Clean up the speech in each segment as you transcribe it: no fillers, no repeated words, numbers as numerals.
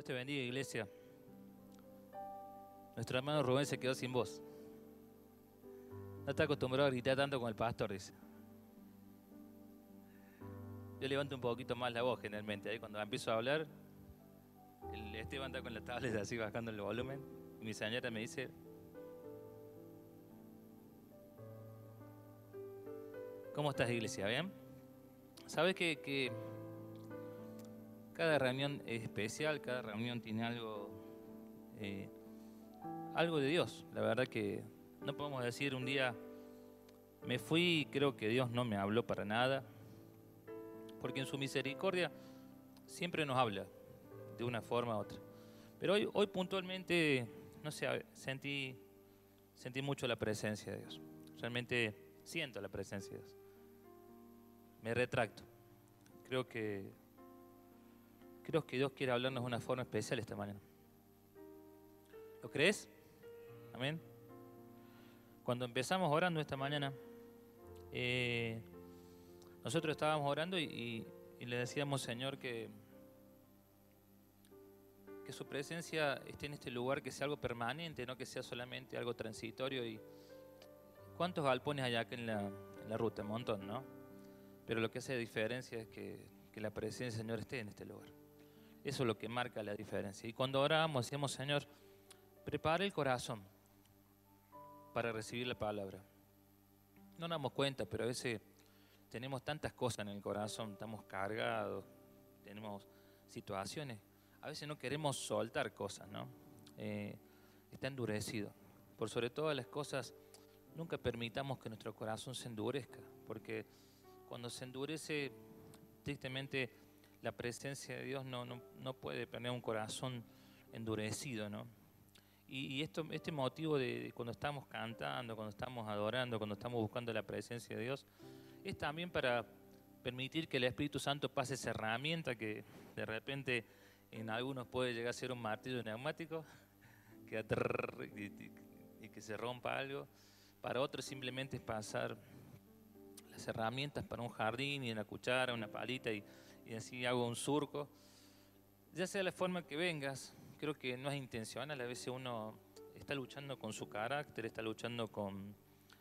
Dios te bendiga, iglesia. Nuestro hermano Rubén se quedó sin voz. No está acostumbrado a gritar tanto con el pastor, dice. Yo levanto un poquito más la voz generalmente. Ahí cuando empiezo a hablar, el Esteban está con la tablet así bajando el volumen. Y mi señora me dice: ¿cómo estás, iglesia? ¿Bien? ¿Sabes que cada reunión es especial? Cada reunión tiene algo de Dios. La verdad que no podemos decir un día me fui y creo que Dios no me habló para nada, porque en su misericordia siempre nos habla de una forma u otra. Pero hoy puntualmente, no sé, sentí mucho la presencia de Dios. Realmente siento la presencia de Dios. Me retracto. Creo que Dios quiere hablarnos de una forma especial esta mañana. ¿Lo crees? Amén. Cuando empezamos orando esta mañana, nosotros estábamos orando y le decíamos, Señor, que su presencia esté en este lugar, que sea algo permanente, no que sea solamente algo transitorio. Y ¿cuántos galpones hay acá en la ruta? Un montón, ¿no? Pero lo que hace diferencia es que la presencia del Señor esté en este lugar. Eso es lo que marca la diferencia. Y cuando orábamos, decíamos, Señor, prepara el corazón para recibir la palabra. No nos damos cuenta, pero a veces tenemos tantas cosas en el corazón, estamos cargados, tenemos situaciones. A veces no queremos soltar cosas, ¿no? Está endurecido. Por sobre todas las cosas, nunca permitamos que nuestro corazón se endurezca, porque cuando se endurece, tristemente, la presencia de Dios no puede tener un corazón endurecido, ¿no? Y este motivo de cuando estamos cantando, cuando estamos adorando, cuando estamos buscando la presencia de Dios, es también para permitir que el Espíritu Santo pase esa herramienta que de repente en algunos puede llegar a ser un martillo neumático y que se rompa algo. Para otros simplemente es pasar las herramientas para un jardín y una cuchara, una palita y así hago un surco. Ya sea la forma que vengas, creo que no es intencional. A veces uno está luchando con su carácter, está luchando con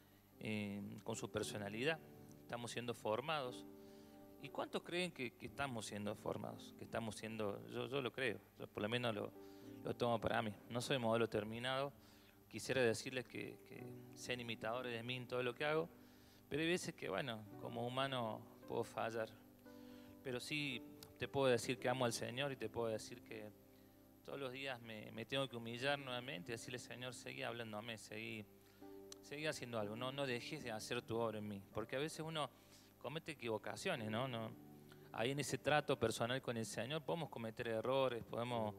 su personalidad. Estamos siendo formados. ¿Y cuántos creen que estamos siendo formados? Que estamos siendo, yo lo creo, yo por lo menos lo tomo para mí. No soy modelo terminado. Quisiera decirles que sean imitadores de mí en todo lo que hago, pero hay veces que, bueno, como humano puedo fallar. Pero sí te puedo decir que amo al Señor y te puedo decir que todos los días me tengo que humillar nuevamente y decirle, Señor, seguí hablándome, seguí haciendo algo. No dejes de hacer tu obra en mí. Porque a veces uno comete equivocaciones, ¿no? Ahí en ese trato personal con el Señor podemos cometer errores, podemos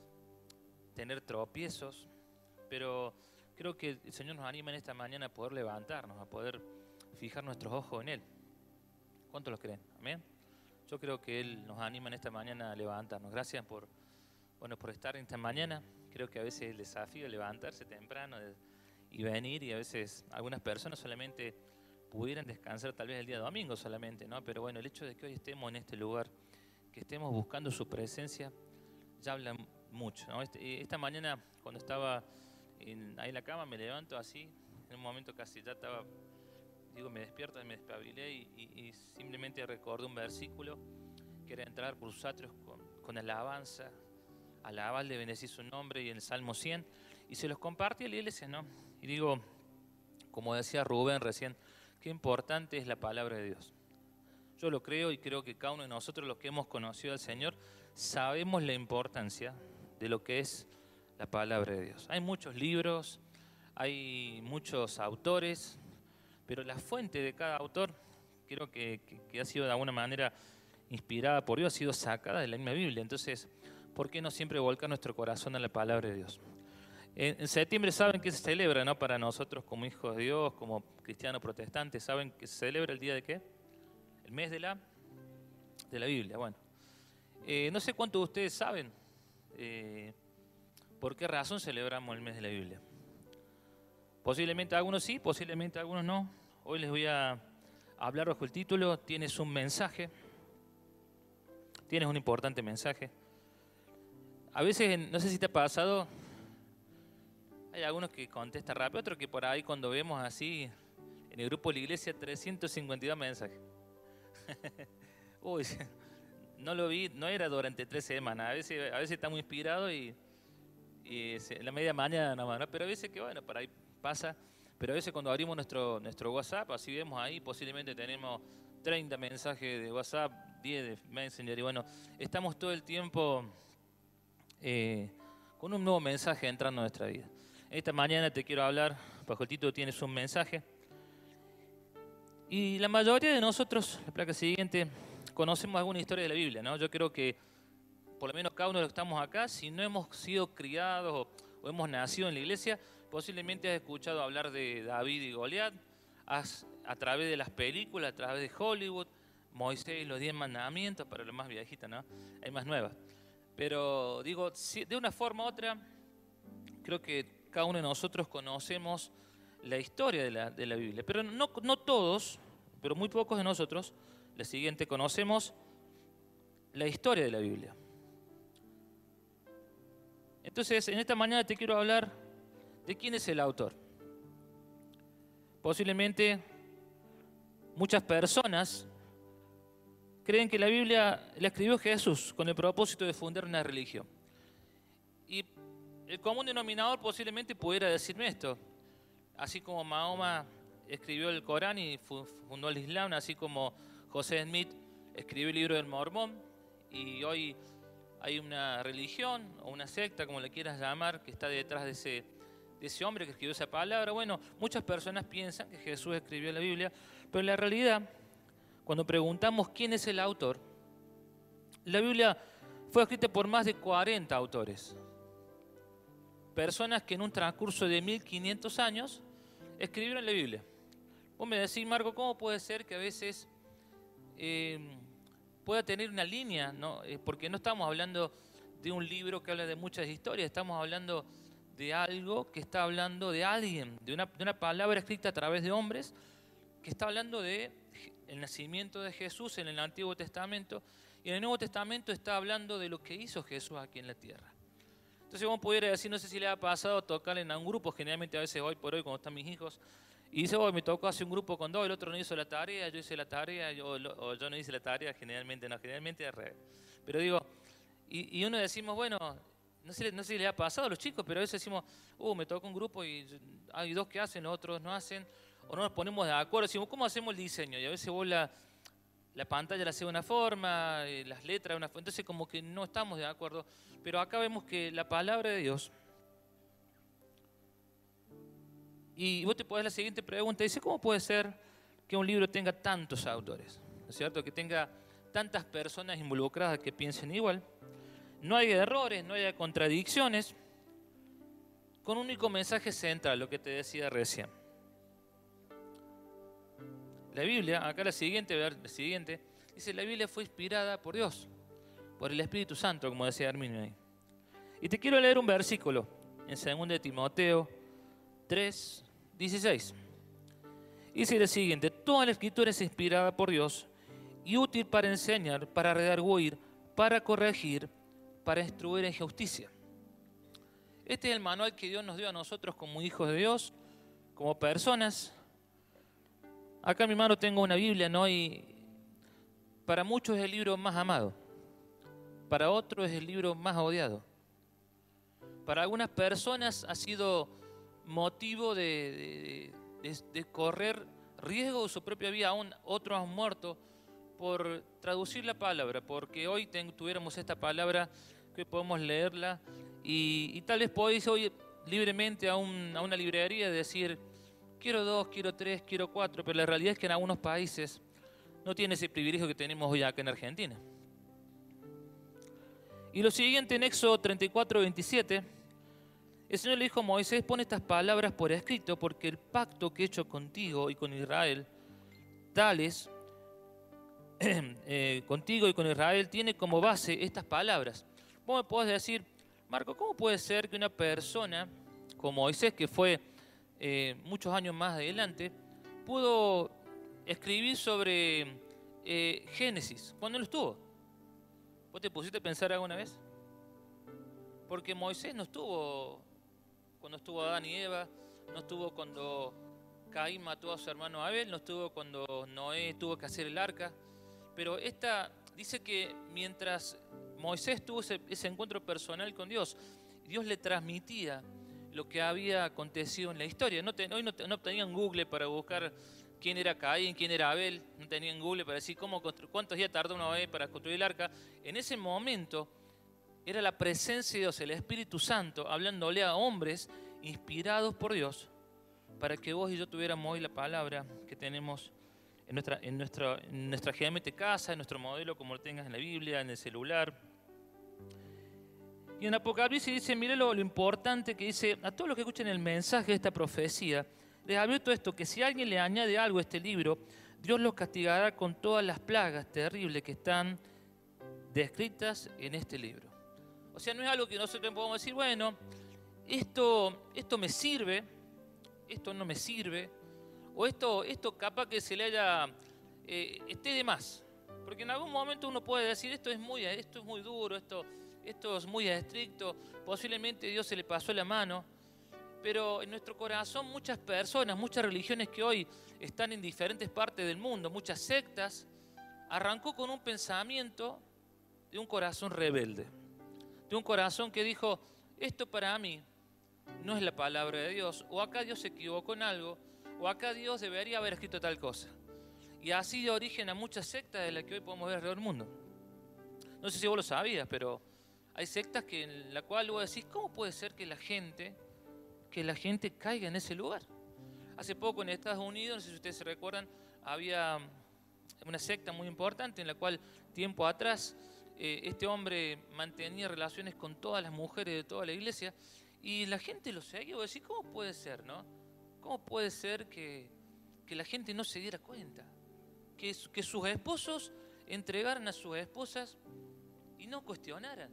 tener tropiezos, pero creo que el Señor nos anima en esta mañana a poder levantarnos, a poder fijar nuestros ojos en Él. ¿Cuántos lo creen? ¿Amén? Yo creo que Él nos anima en esta mañana a levantarnos. Gracias por estar en esta mañana. Creo que a veces el desafío es levantarse temprano y venir, y a veces algunas personas solamente pudieran descansar tal vez el día domingo solamente, ¿no? Pero bueno, el hecho de que hoy estemos en este lugar, que estemos buscando su presencia, ya habla mucho, ¿no? Esta mañana cuando estaba ahí en la cama me levanto así, en un momento casi ya estaba, me despierto y me despabilé y simplemente recordé un versículo que era entrar por sus atrios con alabanza, alabarle, bendecir su nombre, y en el Salmo 100, y se los compartí a la iglesia, ¿no? Y digo, como decía Rubén recién, qué importante es la palabra de Dios. Yo lo creo y creo que cada uno de nosotros, los que hemos conocido al Señor, sabemos la importancia de lo que es la palabra de Dios. Hay muchos libros, hay muchos autores, pero la fuente de cada autor, creo que ha sido de alguna manera inspirada por Dios, ha sido sacada de la misma Biblia. Entonces, ¿por qué no siempre volcar nuestro corazón a la palabra de Dios? En septiembre, ¿saben qué se celebra, no? Para nosotros como hijos de Dios, como cristianos protestantes, ¿saben que se celebra el día de qué? El mes de la Biblia. Bueno, no sé cuántos de ustedes saben por qué razón celebramos el mes de la Biblia. Posiblemente algunos sí, posiblemente algunos no. Hoy les voy a hablar bajo el título Tienes un mensaje. Tienes un importante mensaje. a veces, no sé si te ha pasado, hay algunos que contestan rápido, otros que por ahí cuando vemos así, en el grupo de la iglesia, 352 mensajes. Uy, no lo vi, no era durante 3 semanas, a veces estamos inspirados y en la media mañana nomás, ¿no? Pero a veces que bueno, por ahí pasa, pero a veces cuando abrimos nuestro WhatsApp, así vemos ahí, posiblemente tenemos 30 mensajes de WhatsApp, 10 de Messenger, y bueno, estamos todo el tiempo con un nuevo mensaje entrando en nuestra vida. Esta mañana te quiero hablar, bajo el título tienes un mensaje, y la mayoría de nosotros, la placa siguiente, conocemos alguna historia de la Biblia, ¿no? Yo creo que por lo menos cada uno de los que estamos acá, si no hemos sido criados o hemos nacido en la iglesia, posiblemente has escuchado hablar de David y Goliat, a través de las películas, a través de Hollywood, Moisés y los 10 mandamientos, para los más viejitas, ¿no? Hay más nuevas. Pero digo, de una forma u otra, creo que cada uno de nosotros conocemos la historia de la Biblia. Pero no todos, pero muy pocos de nosotros, la siguiente, conocemos la historia de la Biblia. Entonces, en esta mañana te quiero hablar de quién es el autor. Posiblemente muchas personas creen que la Biblia la escribió Jesús con el propósito de fundar una religión. Y el común denominador posiblemente pudiera decirme esto. Así como Mahoma escribió el Corán y fundó el Islam, así como José Smith escribió el libro del Mormón, y hoy hay una religión o una secta, como le quieras llamar, que está detrás de ese hombre que escribió esa palabra. Bueno, muchas personas piensan que Jesús escribió la Biblia, pero en la realidad, cuando preguntamos quién es el autor, la Biblia fue escrita por más de 40 autores. Personas que en un transcurso de 1500 años escribieron la Biblia. Vos me decís, Marco, ¿cómo puede ser que a veces pueda tener una línea, ¿no? Porque no estamos hablando de un libro que habla de muchas historias, estamos hablando de algo que está hablando de alguien, de una palabra escrita a través de hombres, que está hablando de el nacimiento de Jesús en el Antiguo Testamento, y en el Nuevo Testamento está hablando de lo que hizo Jesús aquí en la tierra. Entonces vos pudieras decir, no sé si le ha pasado tocar en un grupo, generalmente a veces hoy por hoy cuando están mis hijos, y dice, hoy me tocó hacer un grupo con 2, el otro no hizo la tarea, yo hice la tarea, o yo no hice la tarea, generalmente no, generalmente al revés. Pero digo, y uno decimos, bueno, no sé si le ha pasado a los chicos, pero a veces decimos, me tocó un grupo y hay 2 que hacen, los otros no hacen, o no nos ponemos de acuerdo, decimos, ¿cómo hacemos el diseño? Y a veces vos la pantalla la hace de una forma, las letras de una forma, entonces como que no estamos de acuerdo, pero acá vemos que la palabra de Dios. Y vos te podés la siguiente pregunta, dice, ¿cómo puede ser que un libro tenga tantos autores? ¿No es cierto? Que tenga tantas personas involucradas que piensen igual. No hay errores, no hay contradicciones, con un único mensaje central, lo que te decía recién. La Biblia, acá la siguiente, dice, la Biblia fue inspirada por Dios, por el Espíritu Santo, como decía Herminio ahí. Y te quiero leer un versículo en 2 de Timoteo 3:16. Dice lo siguiente: toda la escritura es inspirada por Dios y útil para enseñar, para redarguir, para corregir, para instruir en justicia. Este es el manual que Dios nos dio a nosotros como hijos de Dios, como personas. Acá en mi mano tengo una Biblia, ¿no? Y para muchos es el libro más amado, para otros es el libro más odiado. Para algunas personas ha sido motivo de correr riesgo de su propia vida, aún otros han muerto por traducir la palabra, porque hoy tuviéramos esta palabra que podemos leerla y tal vez podéis hoy libremente a una librería decir, quiero 2, quiero 3, quiero 4, pero la realidad es que en algunos países no tiene ese privilegio que tenemos hoy acá en Argentina. Y lo siguiente en Éxodo 34:27, el Señor le dijo a Moisés, pon estas palabras por escrito, porque el pacto que he hecho contigo y con Israel, tales, contigo y con Israel, tiene como base estas palabras. Vos me podés decir, Marco, ¿cómo puede ser que una persona como Moisés, que fue muchos años más adelante, pudo escribir sobre Génesis cuando no estuvo? ¿Vos te pusiste a pensar alguna vez? Porque Moisés no estuvo cuando estuvo Adán y Eva, no estuvo cuando Caín mató a su hermano Abel, no estuvo cuando Noé tuvo que hacer el arca. Pero esta dice que mientras Moisés tuvo ese encuentro personal con Dios, Dios le transmitía lo que había acontecido en la historia. Hoy no tenían Google para buscar quién era Caín, quién era Abel, no tenían Google para decir cuántos días tardó Noé para construir el arca. En ese momento era la presencia de Dios, el Espíritu Santo, hablándole a hombres inspirados por Dios, para que vos y yo tuviéramos hoy la palabra que tenemos en nuestra GMT casa, en nuestro modelo, como lo tengas en la Biblia, en el celular. Y en Apocalipsis dice, mire lo importante que dice, a todos los que escuchen el mensaje de esta profecía, les advierto esto, que si alguien le añade algo a este libro, Dios los castigará con todas las plagas terribles que están descritas en este libro. O sea, no es algo que nosotros podemos decir, bueno, esto me sirve, esto no me sirve, o esto capaz que se le haya, esté de más. Porque en algún momento uno puede decir, esto es muy duro, esto es muy estricto, posiblemente Dios se le pasó la mano, pero en nuestro corazón muchas personas, muchas religiones que hoy están en diferentes partes del mundo, muchas sectas, arrancó con un pensamiento de un corazón rebelde, de un corazón que dijo, esto para mí no es la palabra de Dios, o acá Dios se equivocó en algo, o acá Dios debería haber escrito tal cosa. Y así dio origen a muchas sectas de las que hoy podemos ver alrededor del mundo. No sé si vos lo sabías, pero hay sectas en la cual vos decís, ¿cómo puede ser que la gente caiga en ese lugar? Hace poco en Estados Unidos, no sé si ustedes se recuerdan, había una secta muy importante en la cual tiempo atrás este hombre mantenía relaciones con todas las mujeres de toda la iglesia y la gente lo seguía. Vos decís, ¿cómo puede ser, no? ¿Cómo puede ser que la gente no se diera cuenta? Que sus esposos entregaran a sus esposas y no cuestionaran.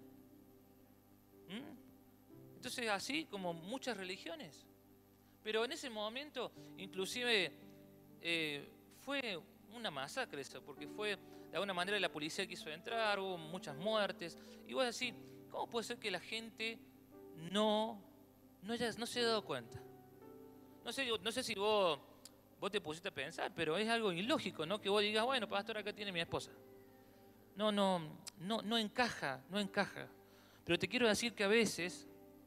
Entonces, así como muchas religiones. Pero en ese momento, inclusive, fue una masacre eso, porque fue, de alguna manera la policía quiso entrar, hubo muchas muertes. Y vos decís, ¿cómo puede ser que la gente no se haya dado cuenta? No sé si vos te pusiste a pensar, pero es algo ilógico, ¿no? Que vos digas, bueno, pastor, acá tiene mi esposa. No encaja. Pero te quiero decir que a veces,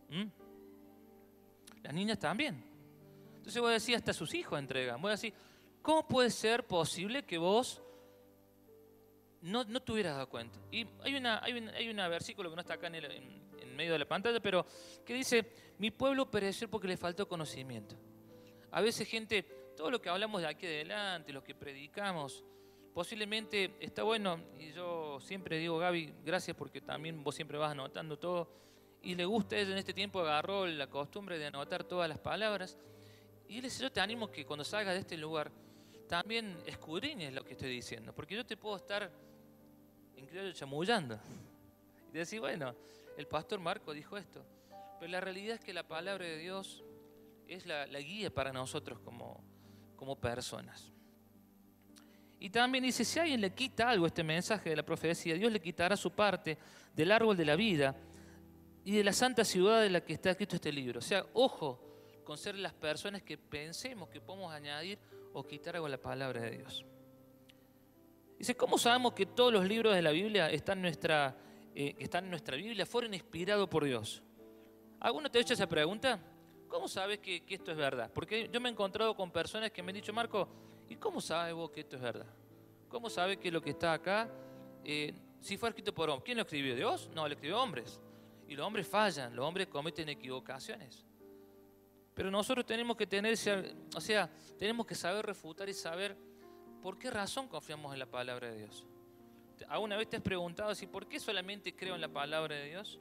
las niñas también. Entonces vos decís, hasta sus hijos entregan. Vos decís, ¿cómo puede ser posible que vos no te hubieras dado cuenta? Y hay una versículo que no está acá en medio de la pantalla, pero que dice, mi pueblo pereció porque le faltó conocimiento. A veces, gente, todo lo que hablamos de aquí adelante, lo que predicamos, posiblemente está bueno, y yo siempre digo, Gaby, gracias porque también vos siempre vas anotando todo, y le gusta, ella en este tiempo agarró la costumbre de anotar todas las palabras, y yo te animo que cuando salgas de este lugar, también escudriñes lo que estoy diciendo, porque yo te puedo estar en criollo chamullando, y decir, bueno, el pastor Marco dijo esto, pero la realidad es que la palabra de Dios es la guía para nosotros como personas. Y también dice, si alguien le quita algo a este mensaje de la profecía, Dios le quitará su parte del árbol de la vida y de la santa ciudad de la que está escrito este libro. O sea, ojo con ser las personas que pensemos que podemos añadir o quitar algo a la palabra de Dios. Dice, ¿cómo sabemos que todos los libros de la Biblia que están en nuestra Biblia fueron inspirados por Dios? ¿Alguno te ha hecho esa pregunta? ¿Cómo sabes que esto es verdad? Porque yo me he encontrado con personas que me han dicho, Marco, ¿y cómo sabes vos que esto es verdad? ¿Cómo sabes que lo que está acá, si fue escrito por hombres? ¿Quién lo escribió? ¿Dios? No, lo escribió hombres. Y los hombres fallan, los hombres cometen equivocaciones. Pero nosotros tenemos que tenemos que saber refutar y saber por qué razón confiamos en la palabra de Dios. ¿Alguna vez te has preguntado si por qué solamente creo en la palabra de Dios?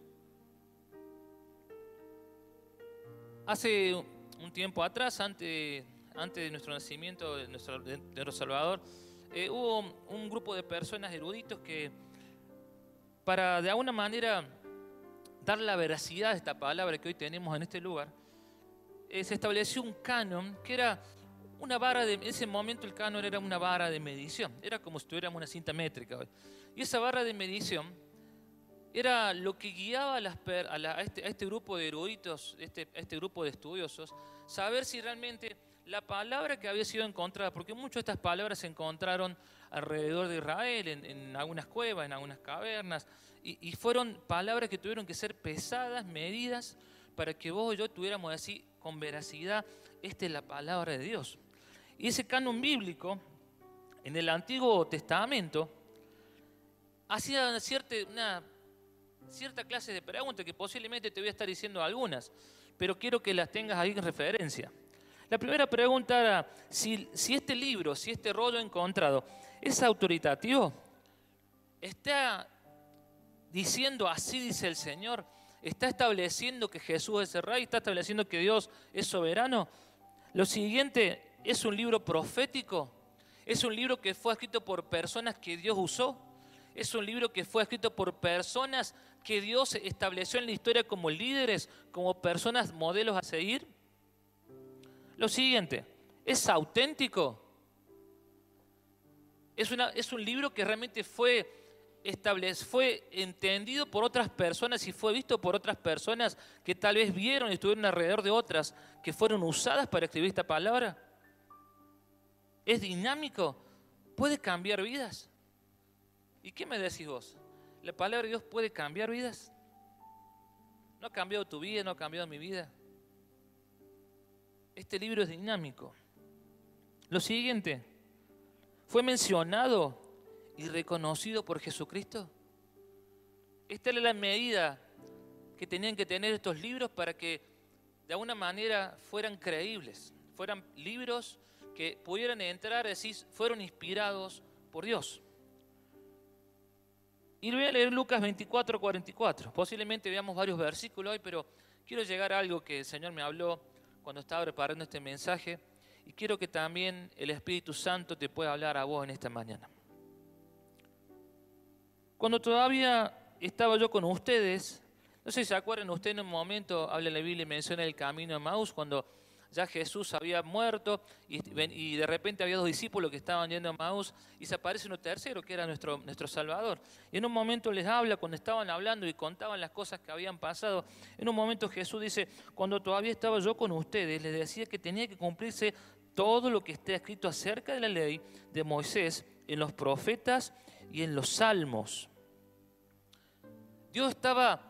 Hace un tiempo atrás, antes de nuestro nacimiento, de nuestro Salvador, hubo un grupo de personas eruditos que, para de alguna manera dar la veracidad a esta palabra que hoy tenemos en este lugar, se estableció un canon que era una vara en ese momento el canon era una vara de medición, era como si tuviéramos una cinta métrica hoy. Y esa vara de medición Era lo que guiaba a este grupo de eruditos, este grupo de estudiosos, saber si realmente la palabra que había sido encontrada, porque muchas de estas palabras se encontraron alrededor de Israel, en algunas cuevas, en algunas cavernas, y fueron palabras que tuvieron que ser pesadas, medidas, para que vos y yo tuviéramos así con veracidad, esta es la palabra de Dios. Y ese canon bíblico, en el Antiguo Testamento, hacía una cierta clase de preguntas que posiblemente te voy a estar diciendo algunas, pero quiero que las tengas ahí en referencia. La primera pregunta era si este libro, si este rollo encontrado es autoritativo, está diciendo así dice el Señor, está estableciendo que Jesús es el Rey, está estableciendo que Dios es soberano. Lo siguiente, ¿es un libro profético? ¿Es un libro que fue escrito por personas que Dios usó? ¿Es un libro que fue escrito por personas que Dios estableció en la historia como líderes, como personas modelos a seguir? Lo siguiente, ¿es auténtico? ¿Es un libro que realmente fue entendido por otras personas y fue visto por otras personas que tal vez vieron y estuvieron alrededor de otras que fueron usadas para escribir esta palabra? ¿Es dinámico? ¿Puede cambiar vidas? ¿Y qué me decís vos? ¿La palabra de Dios puede cambiar vidas? ¿No ha cambiado tu vida? ¿No ha cambiado mi vida? Este libro es dinámico. Lo siguiente, ¿fue mencionado y reconocido por Jesucristo? Esta era la medida que tenían que tener estos libros para que de alguna manera fueran creíbles, fueran libros que pudieran entrar, decir, fueron inspirados por Dios. Y voy a leer Lucas 24, 44. Posiblemente veamos varios versículos hoy, pero quiero llegar a algo que el Señor me habló cuando estaba preparando este mensaje y quiero que también el Espíritu Santo te pueda hablar a vos en esta mañana. Cuando todavía estaba yo con ustedes, no sé si se acuerdan ustedes, en un momento habla la Biblia y menciona el camino de Emaús, cuando ya Jesús había muerto y de repente había dos discípulos que estaban yendo a Emaús y se aparece uno tercero que era nuestro Salvador. Y en un momento les habla, cuando estaban hablando y contaban las cosas que habían pasado, en un momento Jesús dice, cuando todavía estaba yo con ustedes, les decía que tenía que cumplirse todo lo que está escrito acerca de la ley de Moisés en los profetas y en los salmos. Dios estaba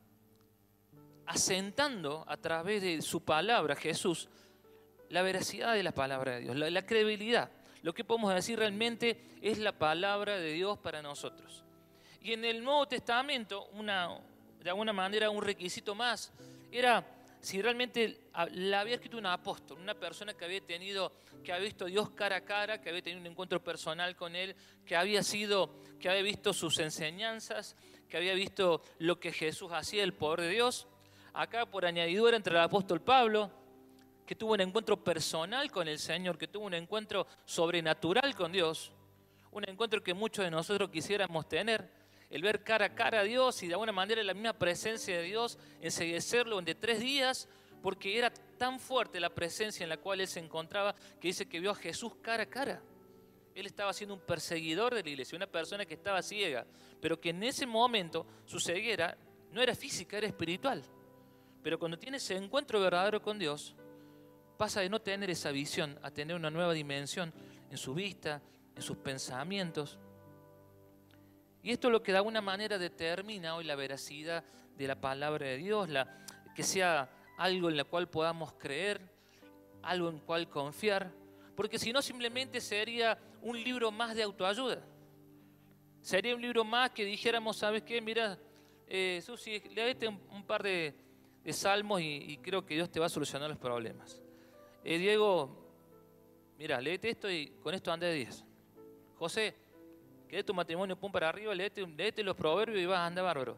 asentando a través de su palabra, Jesús, la veracidad de la palabra de Dios, la credibilidad. Lo que podemos decir realmente es la palabra de Dios para nosotros. Y en el Nuevo Testamento, de alguna manera, un requisito más era si realmente la había escrito un apóstol, una persona que había visto a Dios cara a cara, que había tenido un encuentro personal con Él, que había visto sus enseñanzas, que había visto lo que Jesús hacía, el poder de Dios. Acá por añadidura entre el apóstol Pablo, que tuvo un encuentro personal con el Señor, que tuvo un encuentro sobrenatural con Dios, un encuentro que muchos de nosotros quisiéramos tener, el ver cara a cara a Dios y de alguna manera la misma presencia de Dios, enseguecerlo de 3 días, porque era tan fuerte la presencia en la cual él se encontraba, que dice que vio a Jesús cara a cara. Él estaba siendo un perseguidor de la iglesia, una persona que estaba ciega, pero que en ese momento su ceguera no era física, era espiritual. Pero cuando tiene ese encuentro verdadero con Dios, pasa de no tener esa visión a tener una nueva dimensión en su vista, en sus pensamientos. Y esto es lo que de alguna manera determina hoy la veracidad de la palabra de Dios, que sea algo en lo cual podamos creer, algo en cual confiar, porque si no simplemente sería un libro más de autoayuda. Sería un libro más que dijéramos, ¿sabes qué? Mira, Susi, léete un par de salmos y creo que Dios te va a solucionar los problemas. Diego, mira, léete esto y con esto anda de 10. José, que de tu matrimonio pum para arriba, léete los proverbios y vas a andar bárbaro.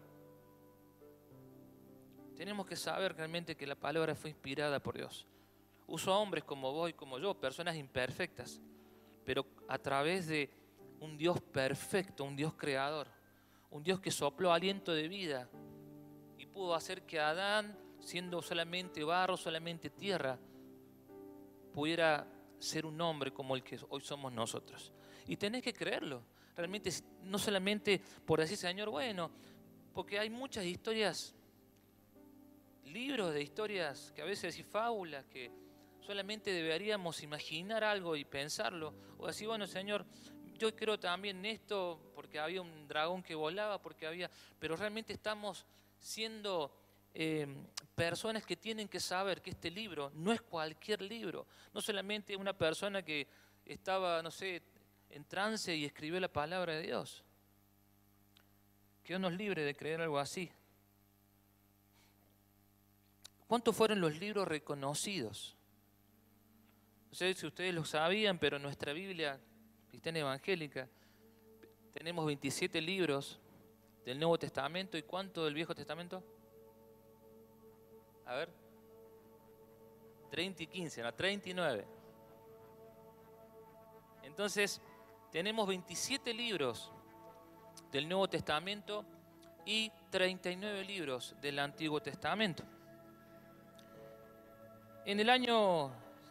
Tenemos que saber realmente que la palabra fue inspirada por Dios. Usó a hombres como vos y como yo, personas imperfectas, pero a través de un Dios perfecto, un Dios creador, un Dios que sopló aliento de vida y pudo hacer que Adán, siendo solamente barro, solamente tierra, pudiera ser un hombre como el que hoy somos nosotros. Y tenés que creerlo. Realmente, no solamente por decir, Señor, bueno, porque hay muchas historias, libros de historias que a veces decís fábulas, que solamente deberíamos imaginar algo y pensarlo, o decir, bueno, Señor, yo creo también en esto, porque había un dragón que volaba, pero realmente estamos siendo personas que tienen que saber que este libro no es cualquier libro, no solamente una persona que estaba, no sé, en trance y escribió la palabra de Dios. Que Dios nos libre de creer algo así. ¿Cuántos fueron los libros reconocidos? No sé si ustedes lo sabían, pero en nuestra Biblia cristiana evangélica tenemos 27 libros del Nuevo Testamento. ¿Y cuánto del Viejo Testamento? A ver, 30 y 15, no, 39. Entonces, tenemos 27 libros del Nuevo Testamento y 39 libros del Antiguo Testamento. En el año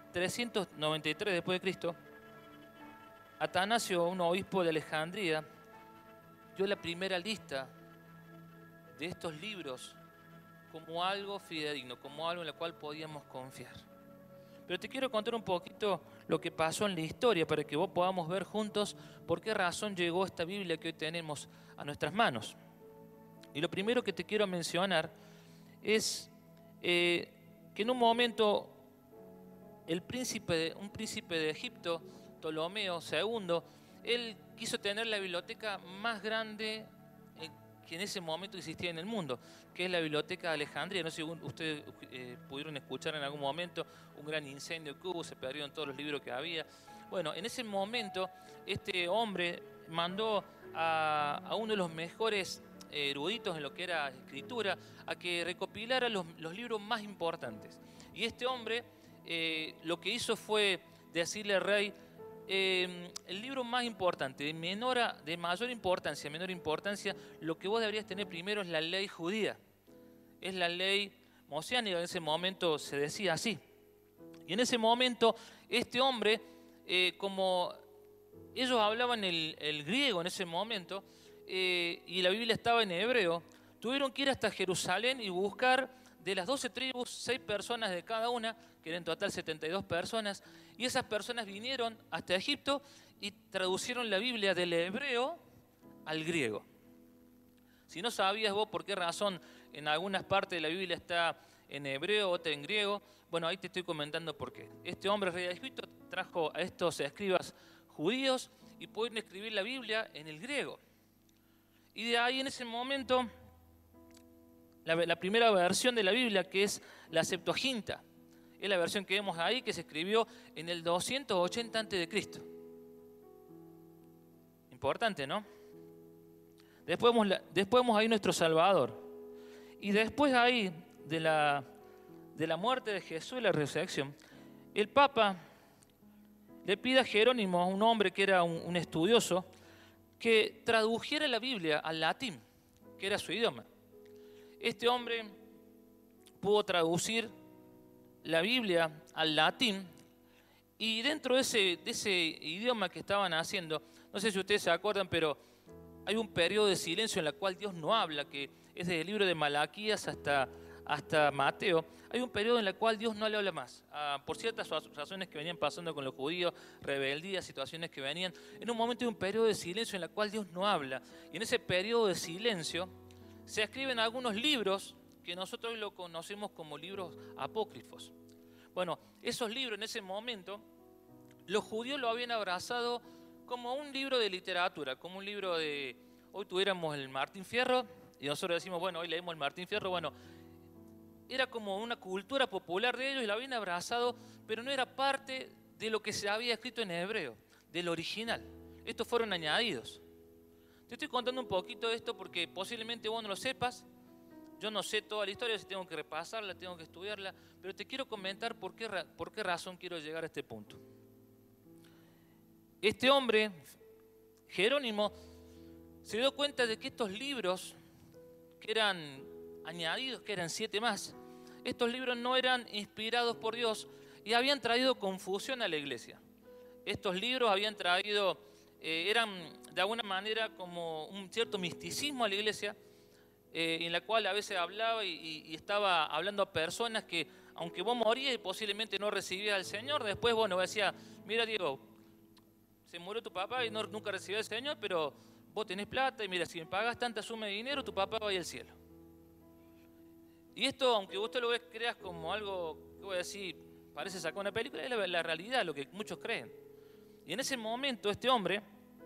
393 después de Cristo, Atanasio, un obispo de Alejandría, dio la primera lista de estos libros como algo fidedigno, como algo en lo cual podíamos confiar. Pero te quiero contar un poquito lo que pasó en la historia para que vos podamos ver juntos por qué razón llegó esta Biblia que hoy tenemos a nuestras manos. Y lo primero que te quiero mencionar es que en un momento un príncipe de Egipto, Ptolomeo II, él quiso tener la biblioteca más grande que en ese momento existía en el mundo, que es la Biblioteca de Alejandría. No sé si ustedes pudieron escuchar en algún momento un gran incendio que hubo, se perdieron todos los libros que había. Bueno, en ese momento este hombre mandó a uno de los mejores eruditos en lo que era escritura a que recopilara los libros más importantes. Y este hombre lo que hizo fue decirle al rey, el libro más importante, de mayor importancia, menor importancia, lo que vos deberías tener primero es la ley judía. Es la ley mosiánica, en ese momento se decía así. Y en ese momento, este hombre, como ellos hablaban el griego en ese momento, y la Biblia estaba en hebreo, tuvieron que ir hasta Jerusalén y buscar de las 12 tribus, 6 personas de cada una, que eran en total 72 personas, y esas personas vinieron hasta Egipto y traducieron la Biblia del hebreo al griego. Si no sabías vos por qué razón en algunas partes de la Biblia está en hebreo, otra en griego, bueno, ahí te estoy comentando por qué. Este hombre, rey de Egipto, trajo a estos escribas judíos y pudieron escribir la Biblia en el griego. Y de ahí en ese momento, la primera versión de la Biblia, que es la Septuaginta, es la versión que vemos ahí, que se escribió en el 280 a.C. Importante, ¿no? Después vemos ahí nuestro Salvador. Y después ahí de la muerte de Jesús y la resurrección, el Papa le pide a Jerónimo, un hombre que era un estudioso, que tradujera la Biblia al latín, que era su idioma. Este hombre pudo traducir la Biblia al latín, y dentro de ese idioma que estaban haciendo, no sé si ustedes se acuerdan, pero hay un periodo de silencio en el cual Dios no habla, que es desde el libro de Malaquías hasta Mateo. Hay un periodo en el cual Dios no le habla más, por ciertas razones que venían pasando con los judíos, rebeldías, situaciones que venían. En un momento hay un periodo de silencio en el cual Dios no habla, y en ese periodo de silencio se escriben algunos libros que nosotros hoy lo conocemos como libros apócrifos. Bueno, esos libros en ese momento, los judíos lo habían abrazado como un libro de literatura, como un libro de... Hoy tuviéramos el Martín Fierro, y nosotros decimos, bueno, hoy leemos el Martín Fierro, bueno, era como una cultura popular de ellos y lo habían abrazado, pero no era parte de lo que se había escrito en hebreo, del original. Estos fueron añadidos. Te estoy contando un poquito de esto porque posiblemente vos no lo sepas. Yo no sé toda la historia, si tengo que repasarla, tengo que estudiarla, pero te quiero comentar por qué razón quiero llegar a este punto. Este hombre, Jerónimo, se dio cuenta de que estos libros que eran añadidos, que eran 7 más, estos libros no eran inspirados por Dios y habían traído confusión a la iglesia. Estos libros habían traído, eran de alguna manera como un cierto misticismo a la iglesia, en la cual a veces hablaba y estaba hablando a personas que, aunque vos morías y posiblemente no recibías al Señor, después, bueno, decía, mira Diego, se murió tu papá y nunca recibió al Señor, pero vos tenés plata y mira, si me pagas tanta suma de dinero, tu papá va a ir al cielo. Y esto, aunque usted lo creas como algo, ¿qué voy a decir? Parece sacar una película, es la realidad, lo que muchos creen. Y en ese momento este hombre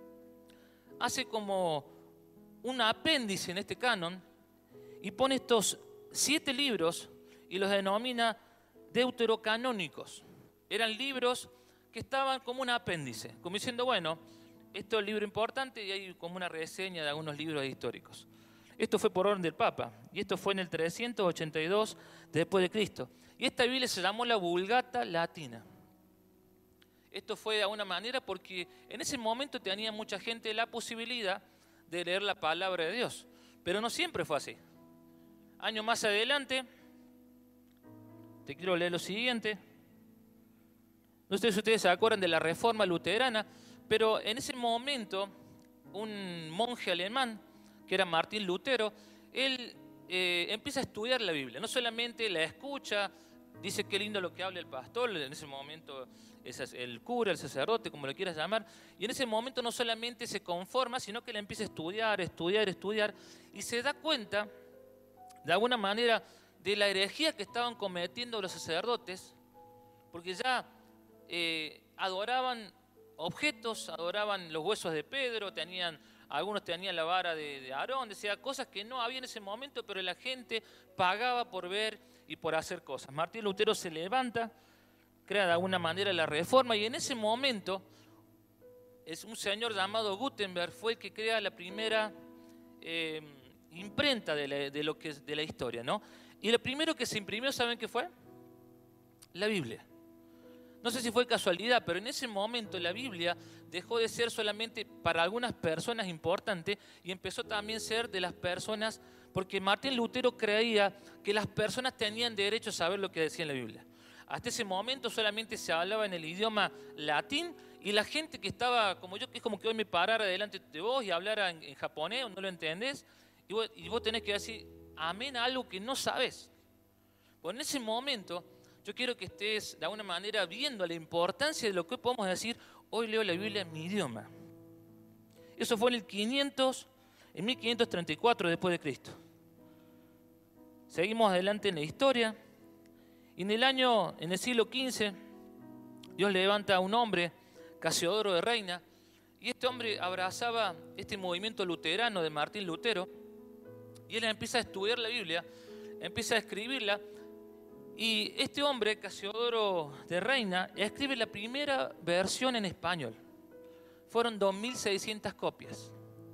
hace como un apéndice en este canon y pone estos 7 libros y los denomina deuterocanónicos. Eran libros que estaban como un apéndice, como diciendo, bueno, esto es el libro importante y hay como una reseña de algunos libros históricos. Esto fue por orden del Papa y esto fue en el 382 después de Cristo. Y esta Biblia se llamó la Vulgata Latina. Esto fue de alguna manera porque en ese momento tenía mucha gente la posibilidad de leer la palabra de Dios. Pero no siempre fue así. Años más adelante, te quiero leer lo siguiente. No sé si ustedes se acuerdan de la Reforma Luterana, pero en ese momento un monje alemán, que era Martín Lutero, él empieza a estudiar la Biblia. No solamente la escucha, dice qué lindo lo que habla el pastor, en ese momento es el cura, el sacerdote, como lo quieras llamar, y en ese momento no solamente se conforma, sino que la empieza a estudiar, y se da cuenta, de alguna manera, de la herejía que estaban cometiendo los sacerdotes, porque ya adoraban objetos, adoraban los huesos de Pedro, algunos tenían la vara de Aarón, decía cosas que no había en ese momento, pero la gente pagaba por ver y por hacer cosas. Martín Lutero se levanta, crea de alguna manera la Reforma, y en ese momento es un señor llamado Gutenberg fue el que crea la primera imprenta de la historia, ¿no? Y lo primero que se imprimió, ¿saben qué fue? La Biblia. No sé si fue casualidad, pero en ese momento la Biblia dejó de ser solamente para algunas personas importante y empezó también a ser de las personas, porque Martín Lutero creía que las personas tenían derecho a saber lo que decía en la Biblia. Hasta ese momento solamente se hablaba en el idioma latín y la gente que estaba como yo, que es como que hoy me parara delante de vos y hablara en japonés, no lo entendés, y vos tenés que decir amén a algo que no sabés. Pues en ese momento yo quiero que estés de alguna manera viendo la importancia de lo que podemos decir, hoy leo la Biblia en mi idioma. Eso fue en 1534 después de Cristo. Seguimos adelante en la historia. Y en el siglo XV, Dios levanta a un hombre, Casiodoro de Reina, y este hombre abrazaba este movimiento luterano de Martín Lutero, y él empieza a estudiar la Biblia, empieza a escribirla, y este hombre, Casiodoro de Reina, escribe la primera versión en español. Fueron 2.600 copias.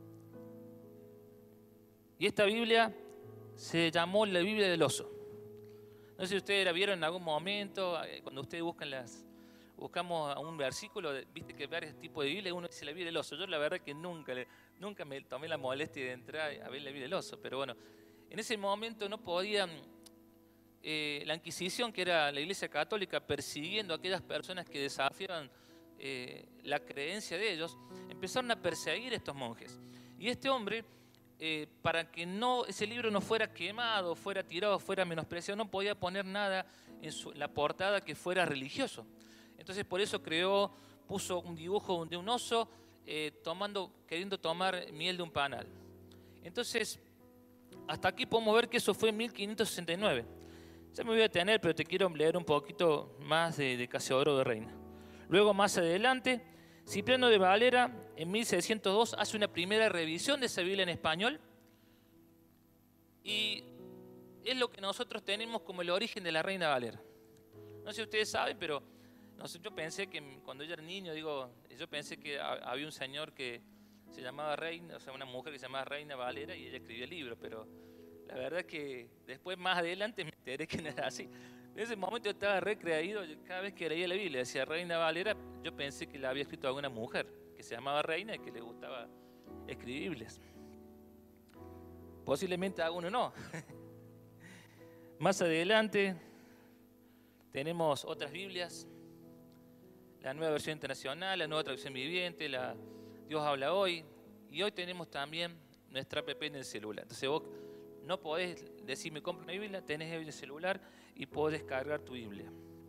Y esta Biblia se llamó la Biblia del Oso. No sé si ustedes la vieron en algún momento, cuando ustedes buscamos un versículo, viste que hay varios tipos de Biblia, uno dice la Biblia del Oso. Yo la verdad que nunca me tomé la molestia de entrar a ver la Biblia del Oso, pero bueno, en ese momento no podían, la Inquisición, que era la Iglesia Católica, persiguiendo a aquellas personas que desafiaban la creencia de ellos, empezaron a perseguir a estos monjes. Y este hombre, para que ese libro no fuera quemado, fuera tirado, fuera menospreciado, no podía poner nada en la portada que fuera religioso. Entonces por eso puso un dibujo de un oso queriendo tomar miel de un panal. Entonces, hasta aquí podemos ver que eso fue en 1569. Ya me voy a detener, pero te quiero leer un poquito más de Casiodoro de Reina. Luego, más adelante, Cipriano de Valera, en 1602, hace una primera revisión de esa Biblia en español. Y es lo que nosotros tenemos como el origen de la Reina Valera. No sé si ustedes saben, pero yo pensé que cuando yo era niño, yo pensé que había un señor que se llamaba Reina, o sea, una mujer que se llamaba Reina Valera y ella escribía el libro, pero la verdad es que después, más adelante, me enteré que no era así. En ese momento yo estaba recreído, cada vez que leía la Biblia decía Reina Valera, yo pensé que la había escrito alguna mujer que se llamaba Reina y que le gustaba escribir Biblias. Posiblemente a uno no. Más adelante tenemos otras Biblias, la Nueva Versión Internacional, la Nueva Traducción Viviente, la Dios Habla Hoy, y hoy tenemos también nuestra app en el celular. Entonces vos no podés decir me compro una Biblia, tenés el celular y podés descargar tu Biblia.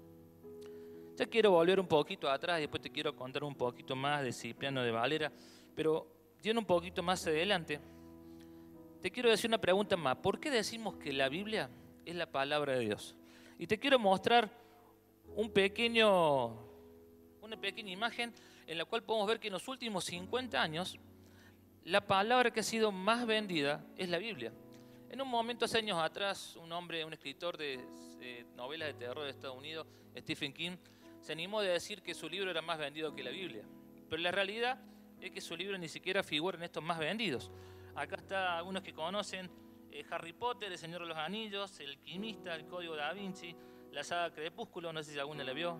Ya quiero volver un poquito atrás, después te quiero contar un poquito más de Cipriano de Valera, pero yendo un poquito más adelante, te quiero decir una pregunta más. ¿Por qué decimos que la Biblia es la palabra de Dios? Y te quiero mostrar una pequeña imagen en la cual podemos ver que en los últimos 50 años la palabra que ha sido más vendida es la Biblia. En un momento, hace años atrás, un escritor de novelas de terror de Estados Unidos, Stephen King, se animó a decir que su libro era más vendido que la Biblia. Pero la realidad es que su libro ni siquiera figura en estos más vendidos. Acá está algunos que conocen Harry Potter, El Señor de los Anillos, El Alquimista, El Código Da Vinci, la saga Crepúsculo, no sé si alguna la vio.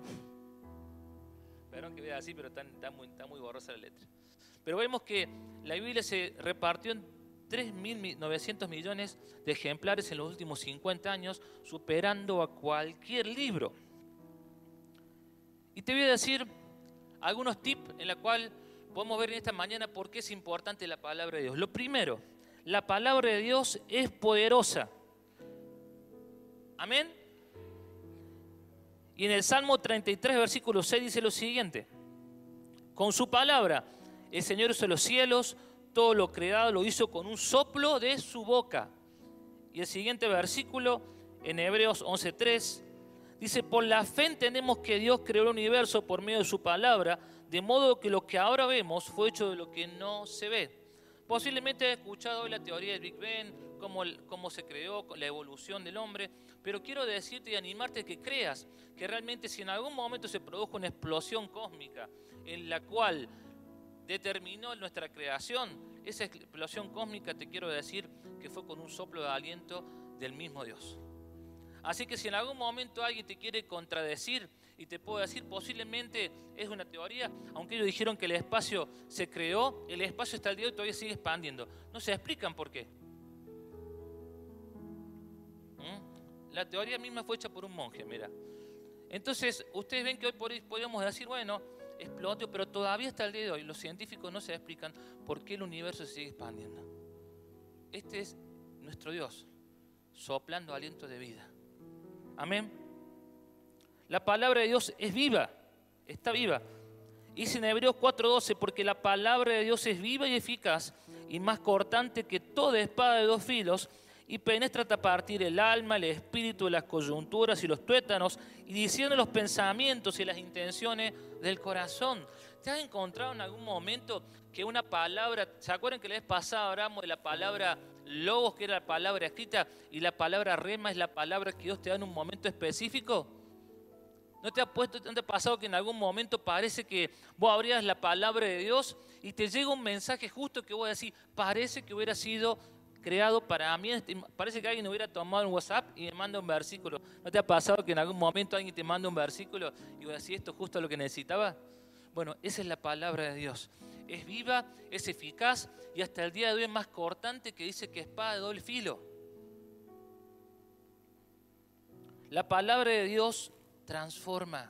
Perdón que vea así, pero está muy borrosa la letra. Pero vemos que la Biblia se repartió en 3.900 millones de ejemplares en los últimos 50 años, superando a cualquier libro. Y te voy a decir algunos tips en los cuales podemos ver en esta mañana por qué es importante la palabra de Dios. Lo primero, la palabra de Dios es poderosa. Amén. Y en el Salmo 33, versículo 6 dice lo siguiente: con su palabra el Señor hizo los cielos, todo lo creado lo hizo con un soplo de su boca. Y el siguiente versículo, en Hebreos 11:3, dice: por la fe entendemos que Dios creó el universo por medio de su palabra, de modo que lo que ahora vemos fue hecho de lo que no se ve. Posiblemente has escuchado hoy la teoría del Big Bang, cómo se creó, la evolución del hombre, pero quiero decirte y animarte a que creas que realmente si en algún momento se produjo una explosión cósmica en la cual determinó nuestra creación, esa explosión cósmica te quiero decir que fue con un soplo de aliento del mismo Dios. Así que si en algún momento alguien te quiere contradecir y te puedo decir posiblemente es una teoría, aunque ellos dijeron que el espacio se creó, el espacio hasta el día de hoy todavía sigue expandiendo. No se explican por qué. La teoría misma fue hecha por un monje, mira. Entonces, ustedes ven que hoy podemos decir, bueno, explotó, pero todavía hasta el día de hoy los científicos no se explican por qué el universo se sigue expandiendo. Este es nuestro Dios, soplando aliento de vida. Amén. La palabra de Dios es viva, está viva. Dice en Hebreos 4:12, porque la palabra de Dios es viva y eficaz y más cortante que toda espada de dos filos y penetra hasta partir el alma, el espíritu, las coyunturas y los tuétanos y diciendo los pensamientos y las intenciones del corazón. ¿Te has encontrado en algún momento que una palabra, ¿se acuerdan que la vez pasada hablamos de la palabra logos, que era la palabra escrita, y la palabra rema es la palabra que Dios te da en un momento específico? ¿No te ha pasado que en algún momento parece que vos abrías la palabra de Dios y te llega un mensaje justo que vos decís, parece que hubiera sido creado para mí, parece que alguien hubiera tomado un WhatsApp y me manda un versículo? ¿No te ha pasado que en algún momento alguien te manda un versículo y vos decís, esto es justo lo que necesitaba? Bueno, esa es la palabra de Dios. Es viva, es eficaz y hasta el día de hoy es más cortante, que dice que espada de doble filo. La palabra de Dios transforma.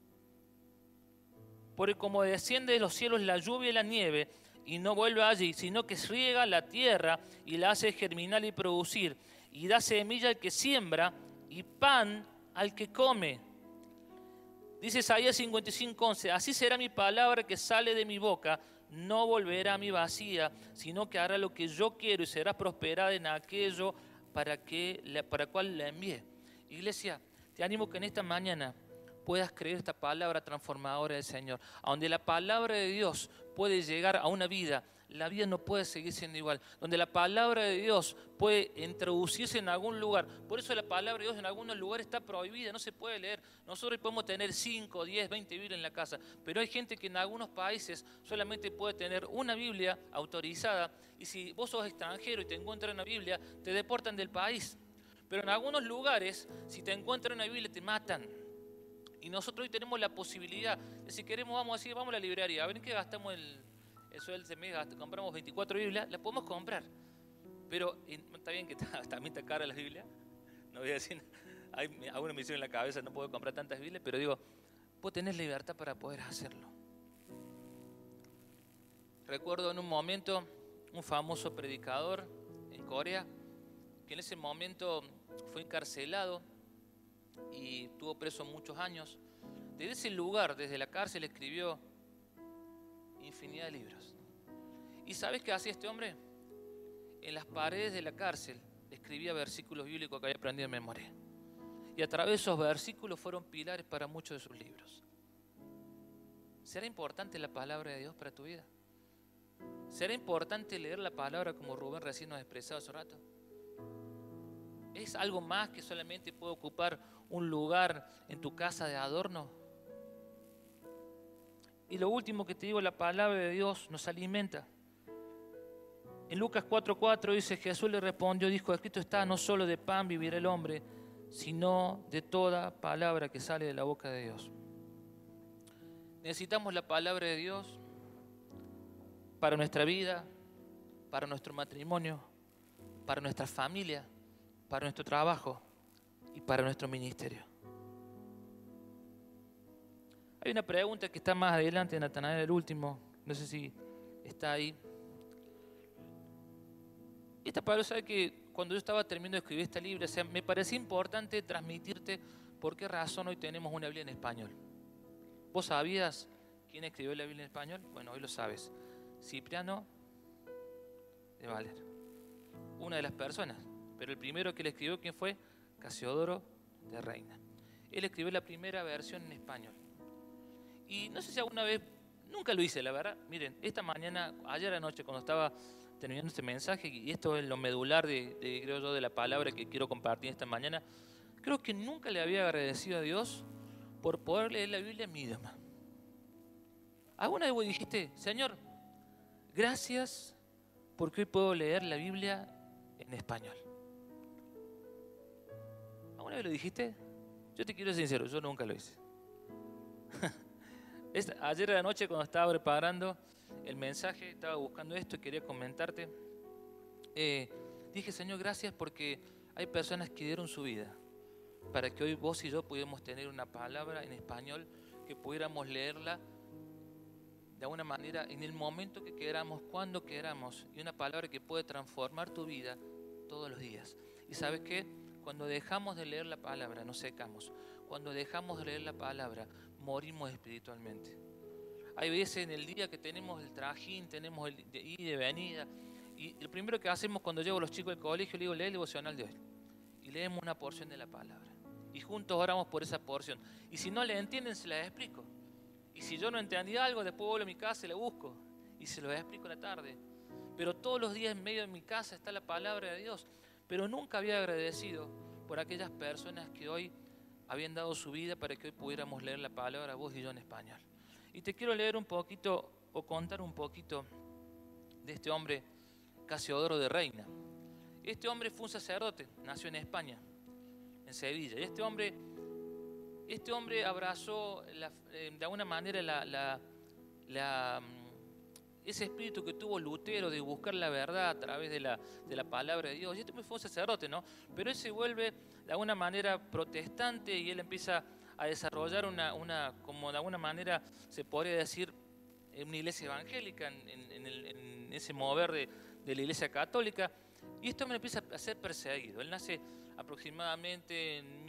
Porque como desciende de los cielos la lluvia y la nieve y no vuelve allí, sino que riega la tierra y la hace germinar y producir, y da semilla al que siembra y pan al que come. Dice Isaías 55:11, así será mi palabra que sale de mi boca, no volverá a mí vacía, sino que hará lo que yo quiero y será prosperada en aquello para cual la envié. Iglesia, te animo que en esta mañana puedas creer esta palabra transformadora del Señor, a donde la palabra de Dios puede llegar a una vida. La vida no puede seguir siendo igual. Donde la palabra de Dios puede introducirse en algún lugar. Por eso la palabra de Dios en algunos lugares está prohibida, no se puede leer. Nosotros podemos tener 5, 10, 20 Biblias en la casa, pero hay gente que en algunos países solamente puede tener una Biblia autorizada, y si vos sos extranjero y te encuentran una Biblia, te deportan del país. Pero en algunos lugares, si te encuentran una Biblia, te matan. Y nosotros hoy tenemos la posibilidad de, si queremos, vamos a la librería, a ver en qué gastamos el sueldo de mes, compramos 24 Biblias, la podemos comprar. Pero está bien que también está cara la Biblia, no voy a decir, algunos me hicieron en la cabeza, no puedo comprar tantas Biblias, pero digo, vos tenés libertad para poder hacerlo. Recuerdo en un momento un famoso predicador en Corea que en ese momento fue encarcelado y estuvo preso muchos años. Desde ese lugar, desde la cárcel, escribió infinidad de libros. ¿Y sabes qué hacía este hombre? En las paredes de la cárcel escribía versículos bíblicos que había aprendido de memoria. Y a través de esos versículos fueron pilares para muchos de sus libros. ¿Será importante la palabra de Dios para tu vida? ¿Será importante leer la palabra como Rubén recién nos expresaba hace rato? ¿Es algo más que solamente puede ocupar un lugar en tu casa de adorno? Y lo último que te digo, la palabra de Dios nos alimenta. En Lucas 4:4 dice, Jesús le respondió, dijo, escrito está, no solo de pan vivirá el hombre, sino de toda palabra que sale de la boca de Dios. Necesitamos la palabra de Dios para nuestra vida, para nuestro matrimonio, para nuestra familia, para nuestro trabajo y para nuestro ministerio. Hay una pregunta que está más adelante, Natanael, el último, no sé si está ahí. Esta palabra, sabe que cuando yo estaba terminando de escribir este libro, me parecía importante transmitirte por qué razón hoy tenemos una Biblia en español. ¿Vos sabías quién escribió la Biblia en español? Bueno, hoy lo sabes. Cipriano de Valer. Una de las personas. Pero el primero que le escribió, ¿quién fue? Casiodoro de Reina. Él escribió la primera versión en español. Y no sé si alguna vez, nunca lo hice, la verdad. Miren, esta mañana, ayer anoche, cuando estaba terminando este mensaje, y esto es lo medular creo yo, de la palabra que quiero compartir esta mañana, creo que nunca le había agradecido a Dios por poder leer la Biblia en mi idioma. ¿Alguna vez vos dijiste, Señor, gracias porque hoy puedo leer la Biblia en español? ¿Alguna vez lo dijiste? Yo te quiero ser sincero, yo nunca lo hice. Ayer de la noche, cuando estaba preparando el mensaje, estaba buscando esto y quería comentarte. Dije, Señor, gracias porque hay personas que dieron su vida para que hoy vos y yo pudiéramos tener una palabra en español, que pudiéramos leerla de alguna manera en el momento que queramos, cuando queramos, y una palabra que puede transformar tu vida todos los días. ¿Y sabes qué? Cuando dejamos de leer la palabra, nos secamos. Cuando dejamos de leer la palabra, morimos espiritualmente. Hay veces en el día que tenemos el trajín, tenemos el de ida y de venida, y lo primero que hacemos cuando llevo a los chicos al colegio, le digo, lee el devocional de hoy. Y leemos una porción de la palabra. Y juntos oramos por esa porción. Y si no le entienden, se las explico. Y si yo no entendí algo, después vuelvo a mi casa y le busco. Y se lo explico en la tarde. Pero todos los días en medio de mi casa está la palabra de Dios. Pero nunca había agradecido por aquellas personas que hoy habían dado su vida para que hoy pudiéramos leer la palabra, vos y yo, en español. Y te quiero leer un poquito, o contar un poquito, de este hombre, Casiodoro de Reina. Este hombre fue un sacerdote, nació en España, en Sevilla. Y este hombre abrazó de alguna manera ese espíritu que tuvo Lutero de buscar la verdad a través de la palabra de Dios. Y este fue un sacerdote, ¿no? Pero él se vuelve de alguna manera protestante y él empieza a desarrollar como de alguna manera se podría decir, una iglesia evangélica en ese mover de la iglesia católica. Y este hombre empieza a ser perseguido. Él nace aproximadamente en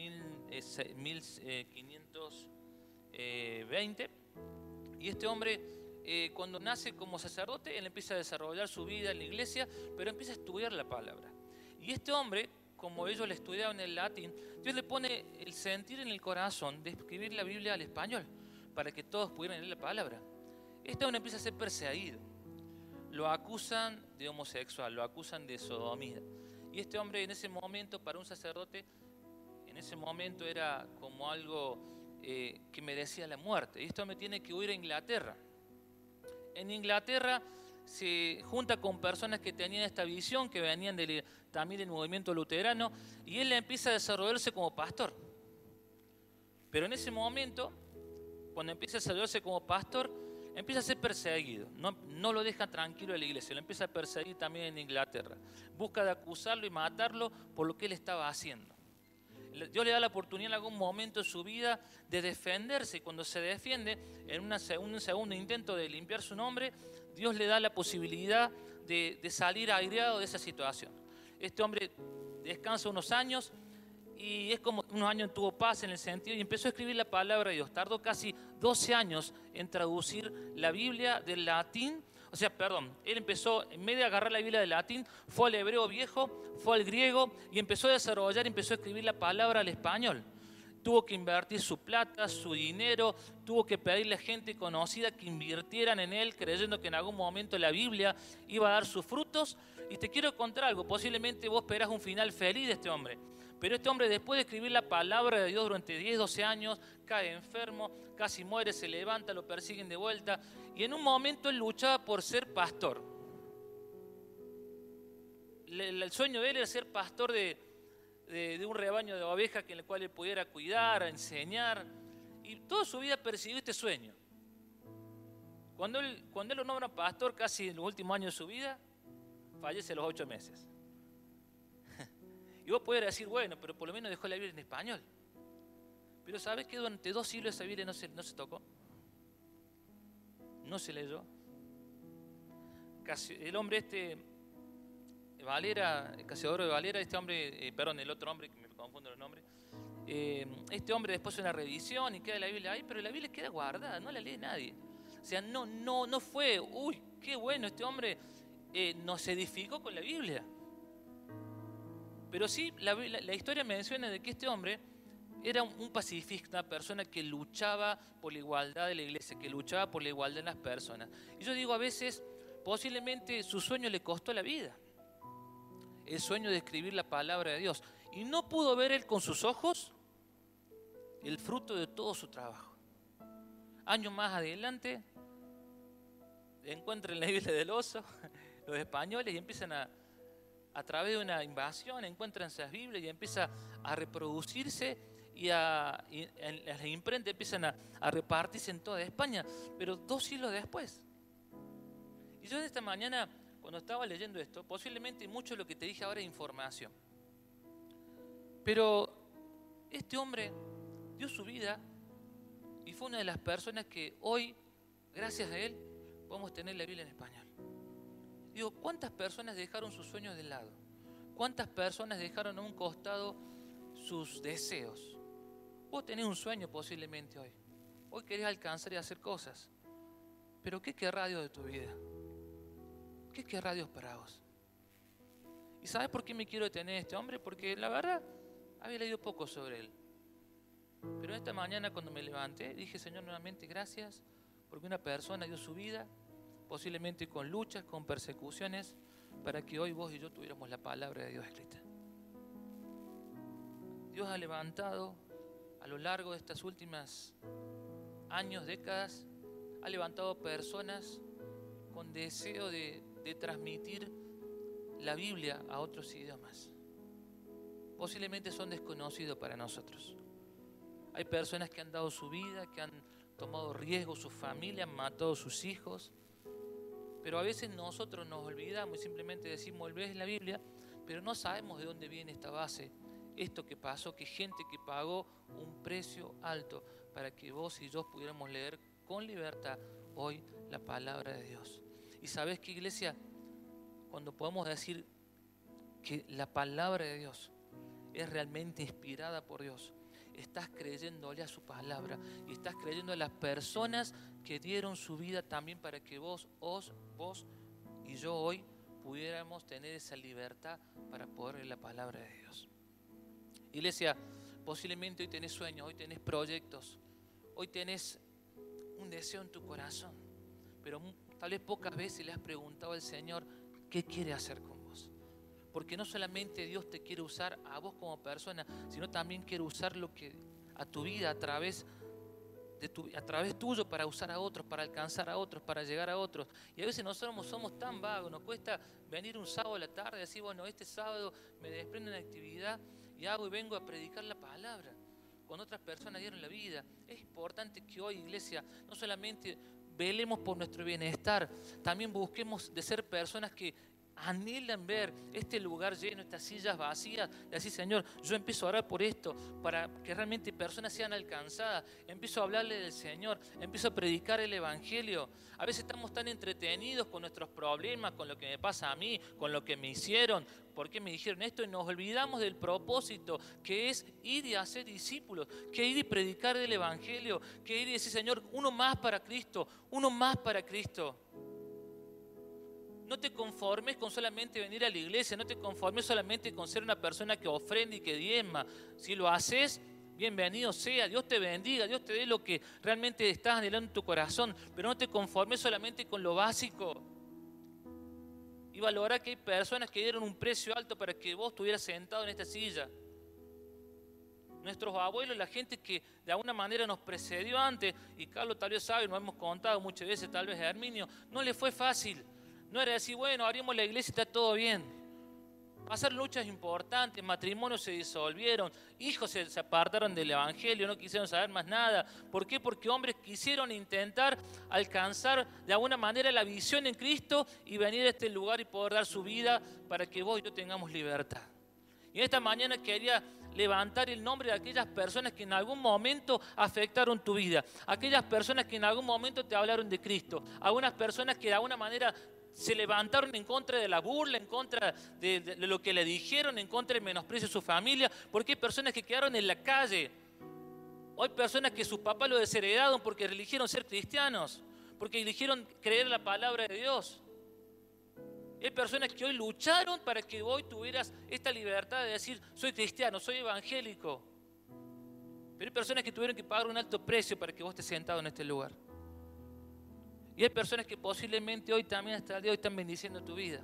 1520. Y este hombre, cuando nace como sacerdote, él empieza a desarrollar su vida en la iglesia, pero empieza a estudiar la palabra. Y este hombre, como ellos le estudiaban el latín, Dios le pone el sentir en el corazón de escribir la Biblia al español, para que todos pudieran leer la palabra. Este hombre empieza a ser perseguido. Lo acusan de homosexual, lo acusan de sodomía. Y este hombre en ese momento, para un sacerdote, en ese momento era como algo que merecía la muerte. Y este hombre tiene que huir a Inglaterra. En Inglaterra se junta con personas que tenían esta visión, que venían también del movimiento luterano, y él empieza a desarrollarse como pastor. Pero en ese momento, cuando empieza a desarrollarse como pastor, empieza a ser perseguido. No lo deja tranquilo en la iglesia, lo empieza a perseguir también en Inglaterra. Busca de acusarlo y matarlo por lo que él estaba haciendo. Dios le da la oportunidad en algún momento de su vida de defenderse, y cuando se defiende, en un segundo intento de limpiar su nombre, Dios le da la posibilidad de salir aireado de esa situación. Este hombre descansa unos años y es como unos años tuvo paz en el sentido y empezó a escribir la palabra de Dios. Tardó casi 12 años en traducir la Biblia del latín. O sea, perdón, él empezó, en vez de agarrar la Biblia del latín, fue al hebreo viejo, fue al griego y empezó a desarrollar, empezó a escribir la palabra al español. Tuvo que invertir su plata, su dinero, tuvo que pedirle a gente conocida que invirtieran en él, creyendo que en algún momento la Biblia iba a dar sus frutos. Y te quiero contar algo, posiblemente vos esperás un final feliz de este hombre. Pero este hombre, después de escribir la palabra de Dios durante 10, 12 años, cae enfermo, casi muere, se levanta, lo persiguen de vuelta. Y en un momento él luchaba por ser pastor. El sueño de él era ser pastor de un rebaño de ovejas en el cual él pudiera cuidar, enseñar. Y toda su vida persiguió este sueño. Cuando él lo nombra pastor, casi en los últimos años de su vida, fallece a los 8 meses. Y vos podés decir, bueno, pero por lo menos dejó la Biblia en español. Pero ¿sabés que durante 2 siglos esa Biblia no se tocó? No se leyó. El hombre Valera, Casiodoro de Valera, este hombre, el otro hombre, que me confundo los nombres, este hombre después hace una revisión y queda la Biblia ahí, pero la Biblia queda guardada, no la lee nadie. O sea, no fue, uy, qué bueno, este hombre nos edificó con la Biblia. Pero sí, la historia menciona de que este hombre era un pacifista, una persona que luchaba por la igualdad de la iglesia, que luchaba por la igualdad de las personas. Y yo digo, a veces, posiblemente su sueño le costó la vida. El sueño de escribir la palabra de Dios. Y no pudo ver él con sus ojos el fruto de todo su trabajo. Años más adelante, encuentran la Biblia del oso, los españoles, y empiezan a través de una invasión, encuentran esas Biblias y empieza a reproducirse y en las imprentas empiezan a repartirse en toda España, pero 2 siglos después. Y yo esta mañana, cuando estaba leyendo esto, posiblemente mucho de lo que te dije ahora es información. Pero este hombre dio su vida y fue una de las personas que hoy, gracias a él, podemos tener la Biblia en español. Digo, ¿cuántas personas dejaron sus sueños de lado? ¿Cuántas personas dejaron a un costado sus deseos? Vos tenés un sueño posiblemente hoy. Hoy querés alcanzar y hacer cosas. Pero ¿qué querrá Dios de tu vida? ¿Qué querrá Dios para vos? ¿Y sabes por qué me quiero detener a este hombre? Porque la verdad, había leído poco sobre él. Pero esta mañana cuando me levanté, dije, Señor, nuevamente gracias, porque una persona dio su vida, posiblemente con luchas, con persecuciones, para que hoy vos y yo tuviéramos la palabra de Dios escrita. Dios ha levantado a lo largo de estas últimas años, décadas, ha levantado personas con deseo de transmitir la Biblia a otros idiomas. Posiblemente son desconocidos para nosotros. Hay personas que han dado su vida, que han tomado riesgos, sus familias, han matado a sus hijos. Pero a veces nosotros nos olvidamos y simplemente decimos, volvés la Biblia, pero no sabemos de dónde viene esta base, esto que pasó, que gente que pagó un precio alto para que vos y yo pudiéramos leer con libertad hoy la palabra de Dios. Y sabés que, iglesia, cuando podemos decir que la palabra de Dios es realmente inspirada por Dios, estás creyéndole a su palabra y estás creyendo a las personas que dieron su vida también para que vos y yo hoy pudiéramos tener esa libertad para poder leer la palabra de Dios. Iglesia, posiblemente hoy tenés sueños, hoy tenés proyectos, hoy tenés un deseo en tu corazón, pero tal vez pocas veces le has preguntado al Señor qué quiere hacer con vos. Porque no solamente Dios te quiere usar a vos como persona, sino también quiere usar a tu vida a través tuyo para usar a otros, para alcanzar a otros, para llegar a otros. Y a veces nosotros somos tan vagos, nos cuesta venir un sábado a la tarde y decir, bueno, este sábado me desprendo una actividad y hago y vengo a predicar la palabra. Cuando otras personas dieron la vida, es importante que hoy, iglesia, no solamente velemos por nuestro bienestar, también busquemos de ser personas que anhelan ver este lugar lleno, estas sillas vacías, y así, Señor, yo empiezo a orar por esto, para que realmente personas sean alcanzadas, empiezo a hablarle del Señor, empiezo a predicar el Evangelio. A veces estamos tan entretenidos con nuestros problemas, con lo que me pasa a mí, con lo que me hicieron, por qué me dijeron esto, y nos olvidamos del propósito, que es ir y hacer discípulos, que ir y predicar el Evangelio, que ir y decir, Señor, uno más para Cristo, uno más para Cristo. No te conformes con solamente venir a la iglesia, no te conformes solamente con ser una persona que ofrenda y que diezma. Si lo haces, bienvenido sea, Dios te bendiga, Dios te dé lo que realmente estás anhelando en tu corazón, pero no te conformes solamente con lo básico. Y valora que hay personas que dieron un precio alto para que vos estuvieras sentado en esta silla. Nuestros abuelos, la gente que de alguna manera nos precedió antes, y Carlos tal vez sabe, nos hemos contado muchas veces, tal vez a Herminio, no le fue fácil. No era decir, bueno, abrimos la iglesia y está todo bien. Pasaron luchas importantes, matrimonios se disolvieron, hijos se apartaron del Evangelio, no quisieron saber más nada. ¿Por qué? Porque hombres quisieron intentar alcanzar de alguna manera la visión en Cristo y venir a este lugar y poder dar su vida para que vos y yo tengamos libertad. Y esta mañana quería levantar el nombre de aquellas personas que en algún momento afectaron tu vida, aquellas personas que en algún momento te hablaron de Cristo, algunas personas que de alguna manera se levantaron en contra de la burla, en contra de lo que le dijeron, en contra del menosprecio de su familia, porque hay personas que quedaron en la calle. Hay personas que sus papás lo desheredaron porque eligieron ser cristianos, porque eligieron creer la palabra de Dios. Hay personas que hoy lucharon para que hoy tuvieras esta libertad de decir, soy cristiano, soy evangélico. Pero hay personas que tuvieron que pagar un alto precio para que vos estés sentado en este lugar. Y hay personas que posiblemente hoy también, hasta el día de hoy, están bendiciendo tu vida.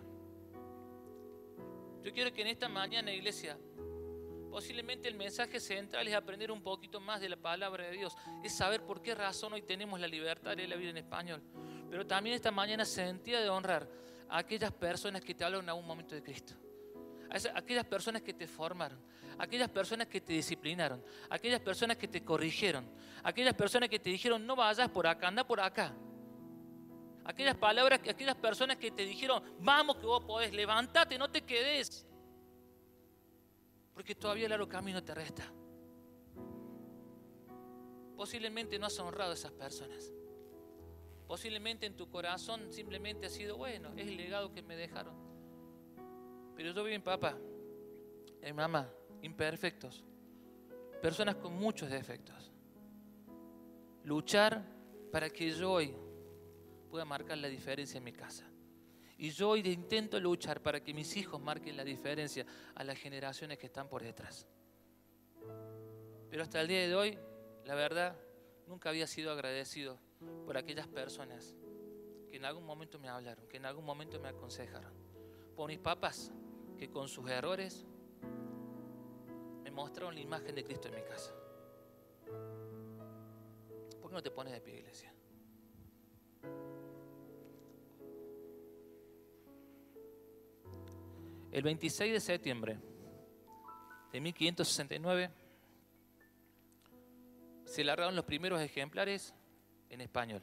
Yo quiero que en esta mañana, iglesia, posiblemente el mensaje central es aprender un poquito más de la palabra de Dios. Es saber por qué razón hoy tenemos la libertad de la vida en español. Pero también esta mañana sentía de honrar a aquellas personas que te hablaron en algún momento de Cristo. A aquellas personas que te formaron, a aquellas personas que te disciplinaron, a aquellas personas que te corrigieron, a aquellas personas que te dijeron no vayas por acá, anda por acá. Aquellas palabras, aquellas personas que te dijeron, vamos que vos podés, levántate, no te quedes. Porque todavía el largo camino te resta. Posiblemente no has honrado a esas personas. Posiblemente en tu corazón simplemente ha sido, bueno, es el legado que me dejaron. Pero yo vi a mi papá, a mi mamá, imperfectos, personas con muchos defectos. Luchar para que yo hoy pueda marcar la diferencia en mi casa. Y yo hoy intento luchar para que mis hijos marquen la diferencia a las generaciones que están por detrás. Pero hasta el día de hoy, la verdad, nunca había sido agradecido por aquellas personas que en algún momento me hablaron, que en algún momento me aconsejaron. Por mis papás, que con sus errores me mostraron la imagen de Cristo en mi casa. ¿Por qué no te pones de pie, iglesia? El 26 de septiembre de 1569 se largaron los primeros ejemplares en español.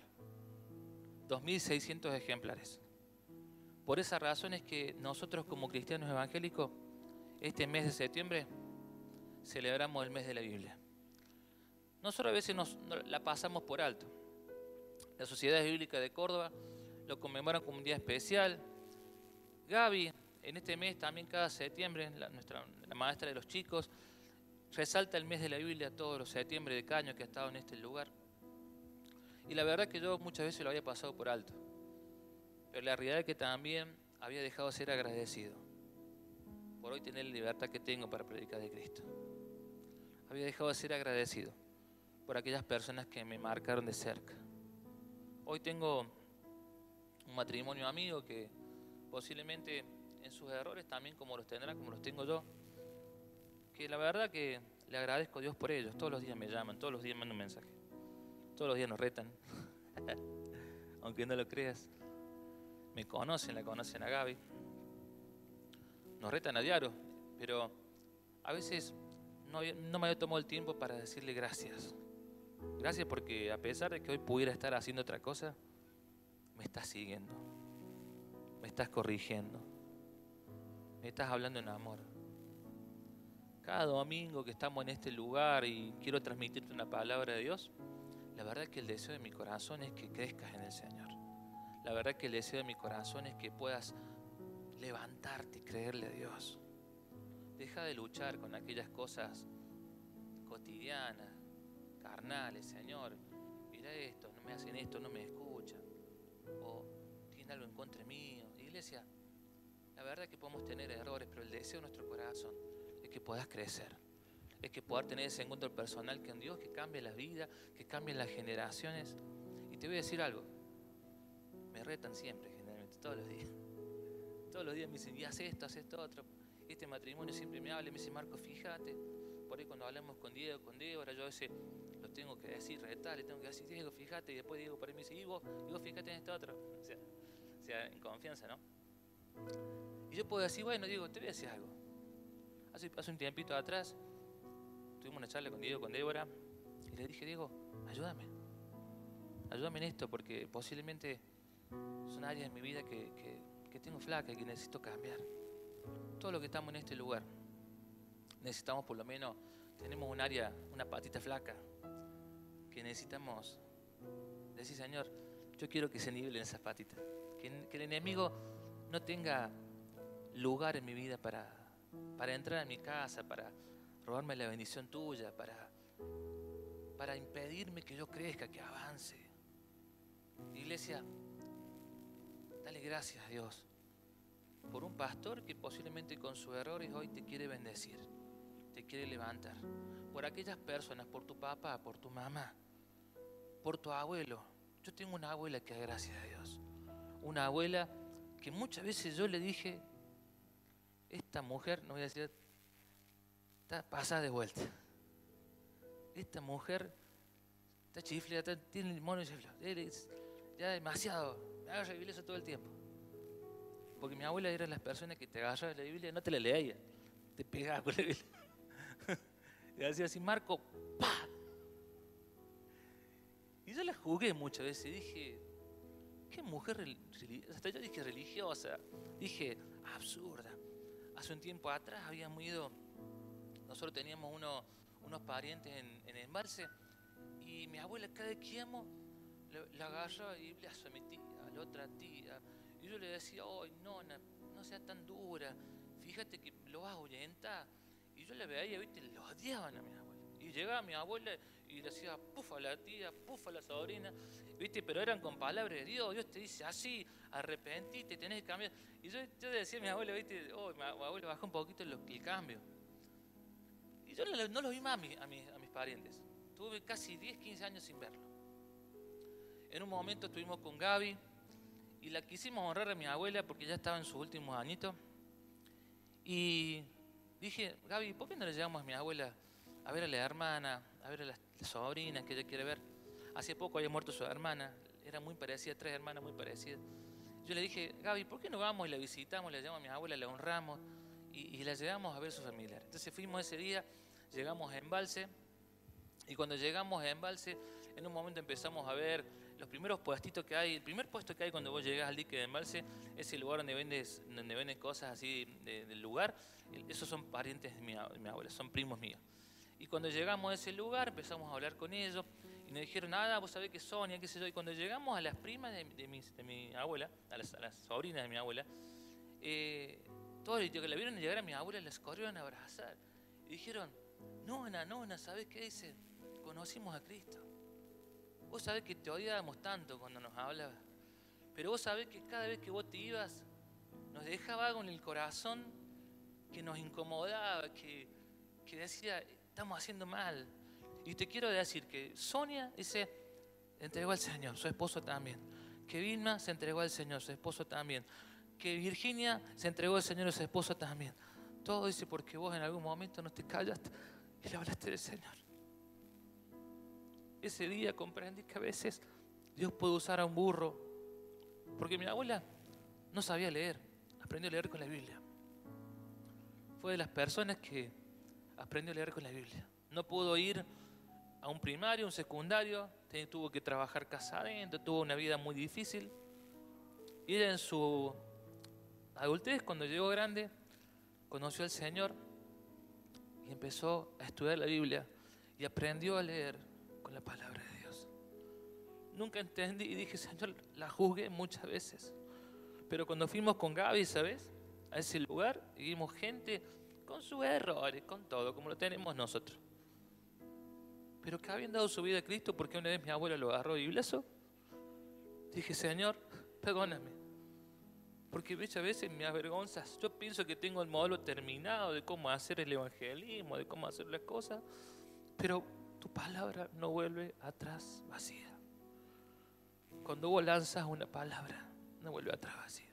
2.600 ejemplares. Por esa razón es que nosotros como cristianos evangélicos, este mes de septiembre, celebramos el mes de la Biblia. Nosotros a veces la pasamos por alto. La Sociedad Bíblica de Córdoba lo conmemora como un día especial. Gaby, en este mes también cada septiembre, la maestra de los chicos, resalta el mes de la Biblia todos los septiembre de cada año que ha estado en este lugar. Y la verdad que yo muchas veces lo había pasado por alto. Pero la realidad es que también había dejado de ser agradecido por hoy tener la libertad que tengo para predicar de Cristo. Había dejado de ser agradecido por aquellas personas que me marcaron de cerca. Hoy tengo un matrimonio amigo que posiblemente en sus errores también como los tendrá, como los tengo yo, que la verdad que le agradezco a Dios por ellos. Todos los días me llaman, todos los días me mandan un mensaje, todos los días nos retan, aunque no lo creas. Me conocen, la conocen a Gaby, nos retan a diario, pero a veces no me había tomado el tiempo para decirle gracias. Gracias porque a pesar de que hoy pudiera estar haciendo otra cosa, me estás siguiendo, me estás corrigiendo, me estás hablando en amor. Cada domingo que estamos en este lugar y quiero transmitirte una palabra de Dios, la verdad que el deseo de mi corazón es que crezcas en el Señor. La verdad que el deseo de mi corazón es que puedas levantarte y creerle a Dios. Deja de luchar con aquellas cosas cotidianas, carnales. Señor, mira esto, no me hacen esto, no me escuchan. O tienen algo en contra mío. Iglesia, la verdad que podemos tener errores, pero el deseo de nuestro corazón es que puedas crecer. Es que poder tener ese encuentro personal con Dios, que cambie la vida, que cambie las generaciones. Y te voy a decir algo. Me retan siempre, generalmente, todos los días. Todos los días me dicen, y haz esto otro. Este matrimonio siempre me habla y me dice, Marco, fíjate. Por ahí cuando hablamos con Diego, con Débora, yo a veces lo tengo que decir, retar, le tengo que decir, Diego, fíjate. Y después Diego por ahí me dice, y vos fíjate en esto otro. O sea, en confianza, ¿no? Y yo puedo decir, bueno, Diego, te voy a decir algo. Hace un tiempito atrás, tuvimos una charla con Diego, con Débora, y le dije, Diego, ayúdame en esto, porque posiblemente son áreas en mi vida que tengo flaca y que necesito cambiar. Todo lo que estamos en este lugar, necesitamos por lo menos, tenemos un área, una patita flaca, que necesitamos decir, Señor, yo quiero que se nivelen esas patitas, que el enemigo no tenga lugar en mi vida para entrar a mi casa, para robarme la bendición tuya, para impedirme que yo crezca, que avance. Iglesia, dale gracias a Dios por un pastor que posiblemente con sus errores hoy te quiere bendecir, te quiere levantar. Por aquellas personas, por tu papá, por tu mamá, por tu abuelo. Yo tengo una abuela que, gracias a Dios, una abuela que muchas veces yo le dije, esta mujer, no voy a decir, está pasada de vuelta. Esta mujer está chifle, tiene el mono y chifle. Ya demasiado, me agarra la Biblia todo el tiempo. Porque mi abuela era de las personas que te agarraba la Biblia y no te la leía, te pegaba con la Biblia. Y hacía así, Marco, ¡pah! Y yo la jugué muchas veces y dije, qué mujer religiosa, hasta yo dije religiosa, dije absurda. Hace un tiempo atrás habíamos ido, nosotros teníamos unos parientes en Embalse, y mi abuela cada vez que íbamos la agarraba y le a mi tía, a la otra tía, y yo le decía, oh, nona, no seas tan dura, fíjate que lo vas a ahuyentar. Y yo la veía, viste, lo odiaban a mi abuela. Y llegaba mi abuela y le decía, pufa a la tía, pufa a la sobrina, viste, pero eran con palabras de Dios. Dios te dice así, arrepentite, tenés que cambiar. Y yo decía a mi abuela, viste, oh, mi abuela bajó un poquito el cambio. Y yo no lo vi más a mis parientes. Tuve casi 10, 15 años sin verlo. En un momento estuvimos con Gaby y la quisimos honrar a mi abuela porque ya estaba en sus últimos añitos. Y dije, Gaby, ¿por qué no le llevamos a mi abuela a ver a la hermana, a ver a las sobrinas que ella quiere ver? Hace poco había muerto su hermana, era muy parecida, 3 hermanas muy parecidas. Yo le dije, Gaby, ¿por qué no vamos y la visitamos, la llevamos a mi abuela, la honramos y la llevamos a ver a su familiar? Entonces fuimos ese día, llegamos a Embalse, y cuando llegamos a Embalse, en un momento empezamos a ver los primeros puestitos que hay. El primer puesto que hay cuando vos llegás al dique de Embalse es el lugar donde venden cosas así del lugar. Esos son parientes de mi abuela, son primos míos. Y cuando llegamos a ese lugar empezamos a hablar con ellos y nos dijeron, nada, vos sabés que Sonia, qué sé yo. Y cuando llegamos a las primas de mi abuela, a las sobrinas de mi abuela, todos los que la vieron llegar a mi abuela les corrieron a abrazar. Y dijeron, nona, ¿sabés qué dice? Conocimos a Cristo. Vos sabés que te odiábamos tanto cuando nos hablabas, pero vos sabés que cada vez que vos te ibas nos dejaba algo en el corazón que nos incomodaba, que decía, estamos haciendo mal. Y te quiero decir que Sonia se entregó al Señor, su esposo también. Que Vilma se entregó al Señor, su esposo también. Que Virginia se entregó al Señor, su esposo también. Todo dice porque vos en algún momento no te callaste y le hablaste del Señor. Ese día comprendí que a veces Dios puede usar a un burro, porque mi abuela no sabía leer, aprendió a leer con la Biblia. Fue de las personas que aprendió a leer con la Biblia. No pudo ir a un primario, un secundario, tuvo que trabajar casa adentro, tuvo una vida muy difícil. Y ella en su adultez, cuando llegó grande, conoció al Señor y empezó a estudiar la Biblia y aprendió a leer con la palabra de Dios. Nunca entendí y dije, Señor, la juzgué muchas veces. Pero cuando fuimos con Gaby, ¿sabes?, a ese lugar, y vimos gente con sus errores, con todo, como lo tenemos nosotros, pero que habían dado su vida a Cristo, porque una vez mi abuela lo agarró y blasó. Dije, Señor, perdóname, porque muchas veces me avergonzas. Yo pienso que tengo el modelo terminado de cómo hacer el evangelismo, de cómo hacer las cosas, pero tu palabra no vuelve atrás vacía. Cuando vos lanzas una palabra, no vuelve atrás vacía.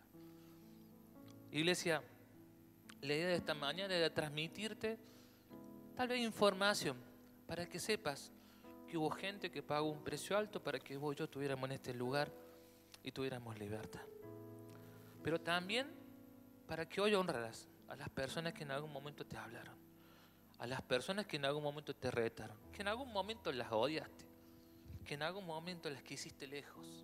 Iglesia, la idea de esta mañana era transmitirte tal vez información para que sepas que hubo gente que pagó un precio alto para que vos y yo estuviéramos en este lugar y tuviéramos libertad. Pero también para que hoy honraras a las personas que en algún momento te hablaron, a las personas que en algún momento te retaron, que en algún momento las odiaste, que en algún momento las quisiste lejos,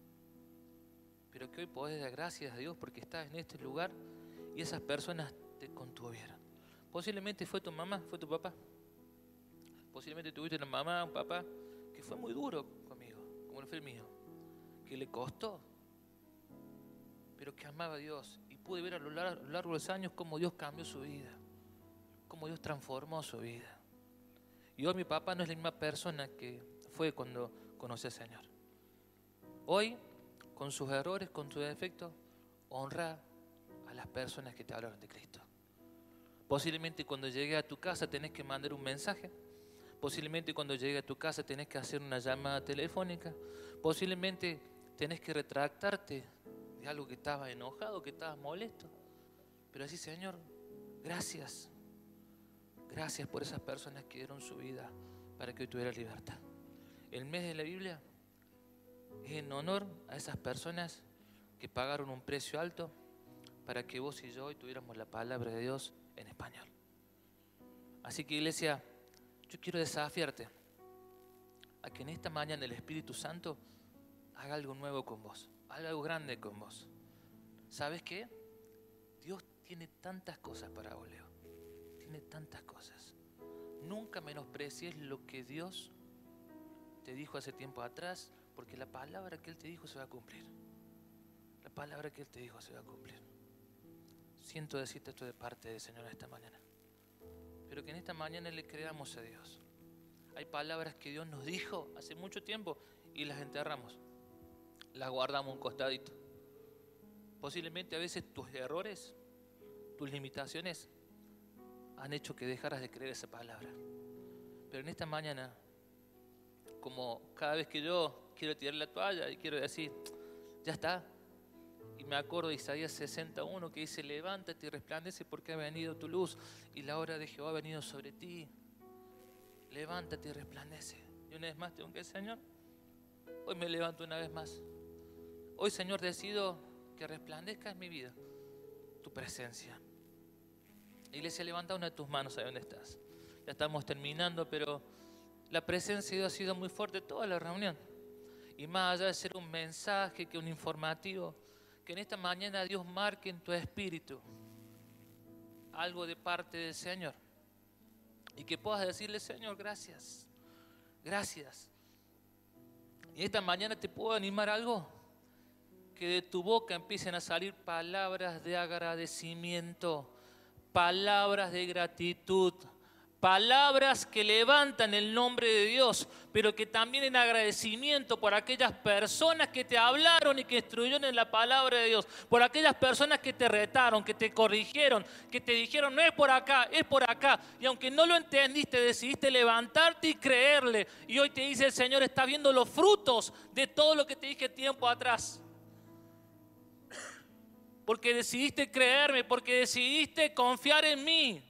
pero que hoy podés dar gracias a Dios porque estás en este lugar y esas personas te contuvieron. Posiblemente fue tu mamá, fue tu papá. Posiblemente tuviste una mamá, un papá que fue muy duro conmigo, como fue el mío, que le costó, pero que amaba a Dios, y pude ver a lo largo de los años cómo Dios cambió su vida, cómo Dios transformó su vida. Y hoy mi papá no es la misma persona que fue cuando conocí al Señor. Hoy, con sus errores, con sus defectos, honra a las personas que te hablaron de Cristo. Posiblemente cuando llegue a tu casa tenés que mandar un mensaje. Posiblemente cuando llegue a tu casa tenés que hacer una llamada telefónica. Posiblemente tenés que retractarte de algo que estabas enojado, que estabas molesto. Pero así, Señor, gracias. Gracias por esas personas que dieron su vida para que hoy tuvieras libertad. El mes de la Biblia es en honor a esas personas que pagaron un precio alto para que vos y yo hoy tuviéramos la palabra de Dios en español. Así que, iglesia, yo quiero desafiarte a que en esta mañana el Espíritu Santo haga algo nuevo con vos, haga algo grande con vos. ¿Sabes qué? Dios tiene tantas cosas para vos, Leo. Tiene tantas cosas. Nunca menosprecies lo que Dios te dijo hace tiempo atrás, porque la palabra que Él te dijo se va a cumplir. La palabra que Él te dijo se va a cumplir. Siento decirte esto de parte del Señor esta mañana. Pero que en esta mañana le creamos a Dios. Hay palabras que Dios nos dijo hace mucho tiempo y las enterramos. Las guardamos un costadito. Posiblemente a veces tus errores, tus limitaciones han hecho que dejaras de creer esa palabra. Pero en esta mañana, como cada vez que yo quiero tirar la toalla y quiero decir, ya está. Y me acuerdo de Isaías 61 que dice, levántate y resplandece porque ha venido tu luz y la hora de Jehová ha venido sobre ti. Levántate y resplandece. Y una vez más tengo que decir, Señor, hoy me levanto una vez más. Hoy, Señor, decido que resplandezca en mi vida tu presencia. Iglesia, levanta una de tus manos ahí donde estás. Ya estamos terminando, pero la presencia de Dios ha sido muy fuerte toda la reunión. Y más allá de ser un mensaje que un informativo, que en esta mañana Dios marque en tu espíritu algo de parte del Señor. Y que puedas decirle, Señor, gracias. Gracias. Y esta mañana te puedo animar algo. Que de tu boca empiecen a salir palabras de agradecimiento, palabras de gratitud, palabras que levantan el nombre de Dios, pero que también en agradecimiento por aquellas personas que te hablaron y que instruyeron en la palabra de Dios, por aquellas personas que te retaron, que te corrigieron, que te dijeron no es por acá, es por acá. Y aunque no lo entendiste, decidiste levantarte y creerle. Y hoy te dice el Señor, estás viendo los frutos de todo lo que te dije tiempo atrás. Porque decidiste creerme, porque decidiste confiar en mí.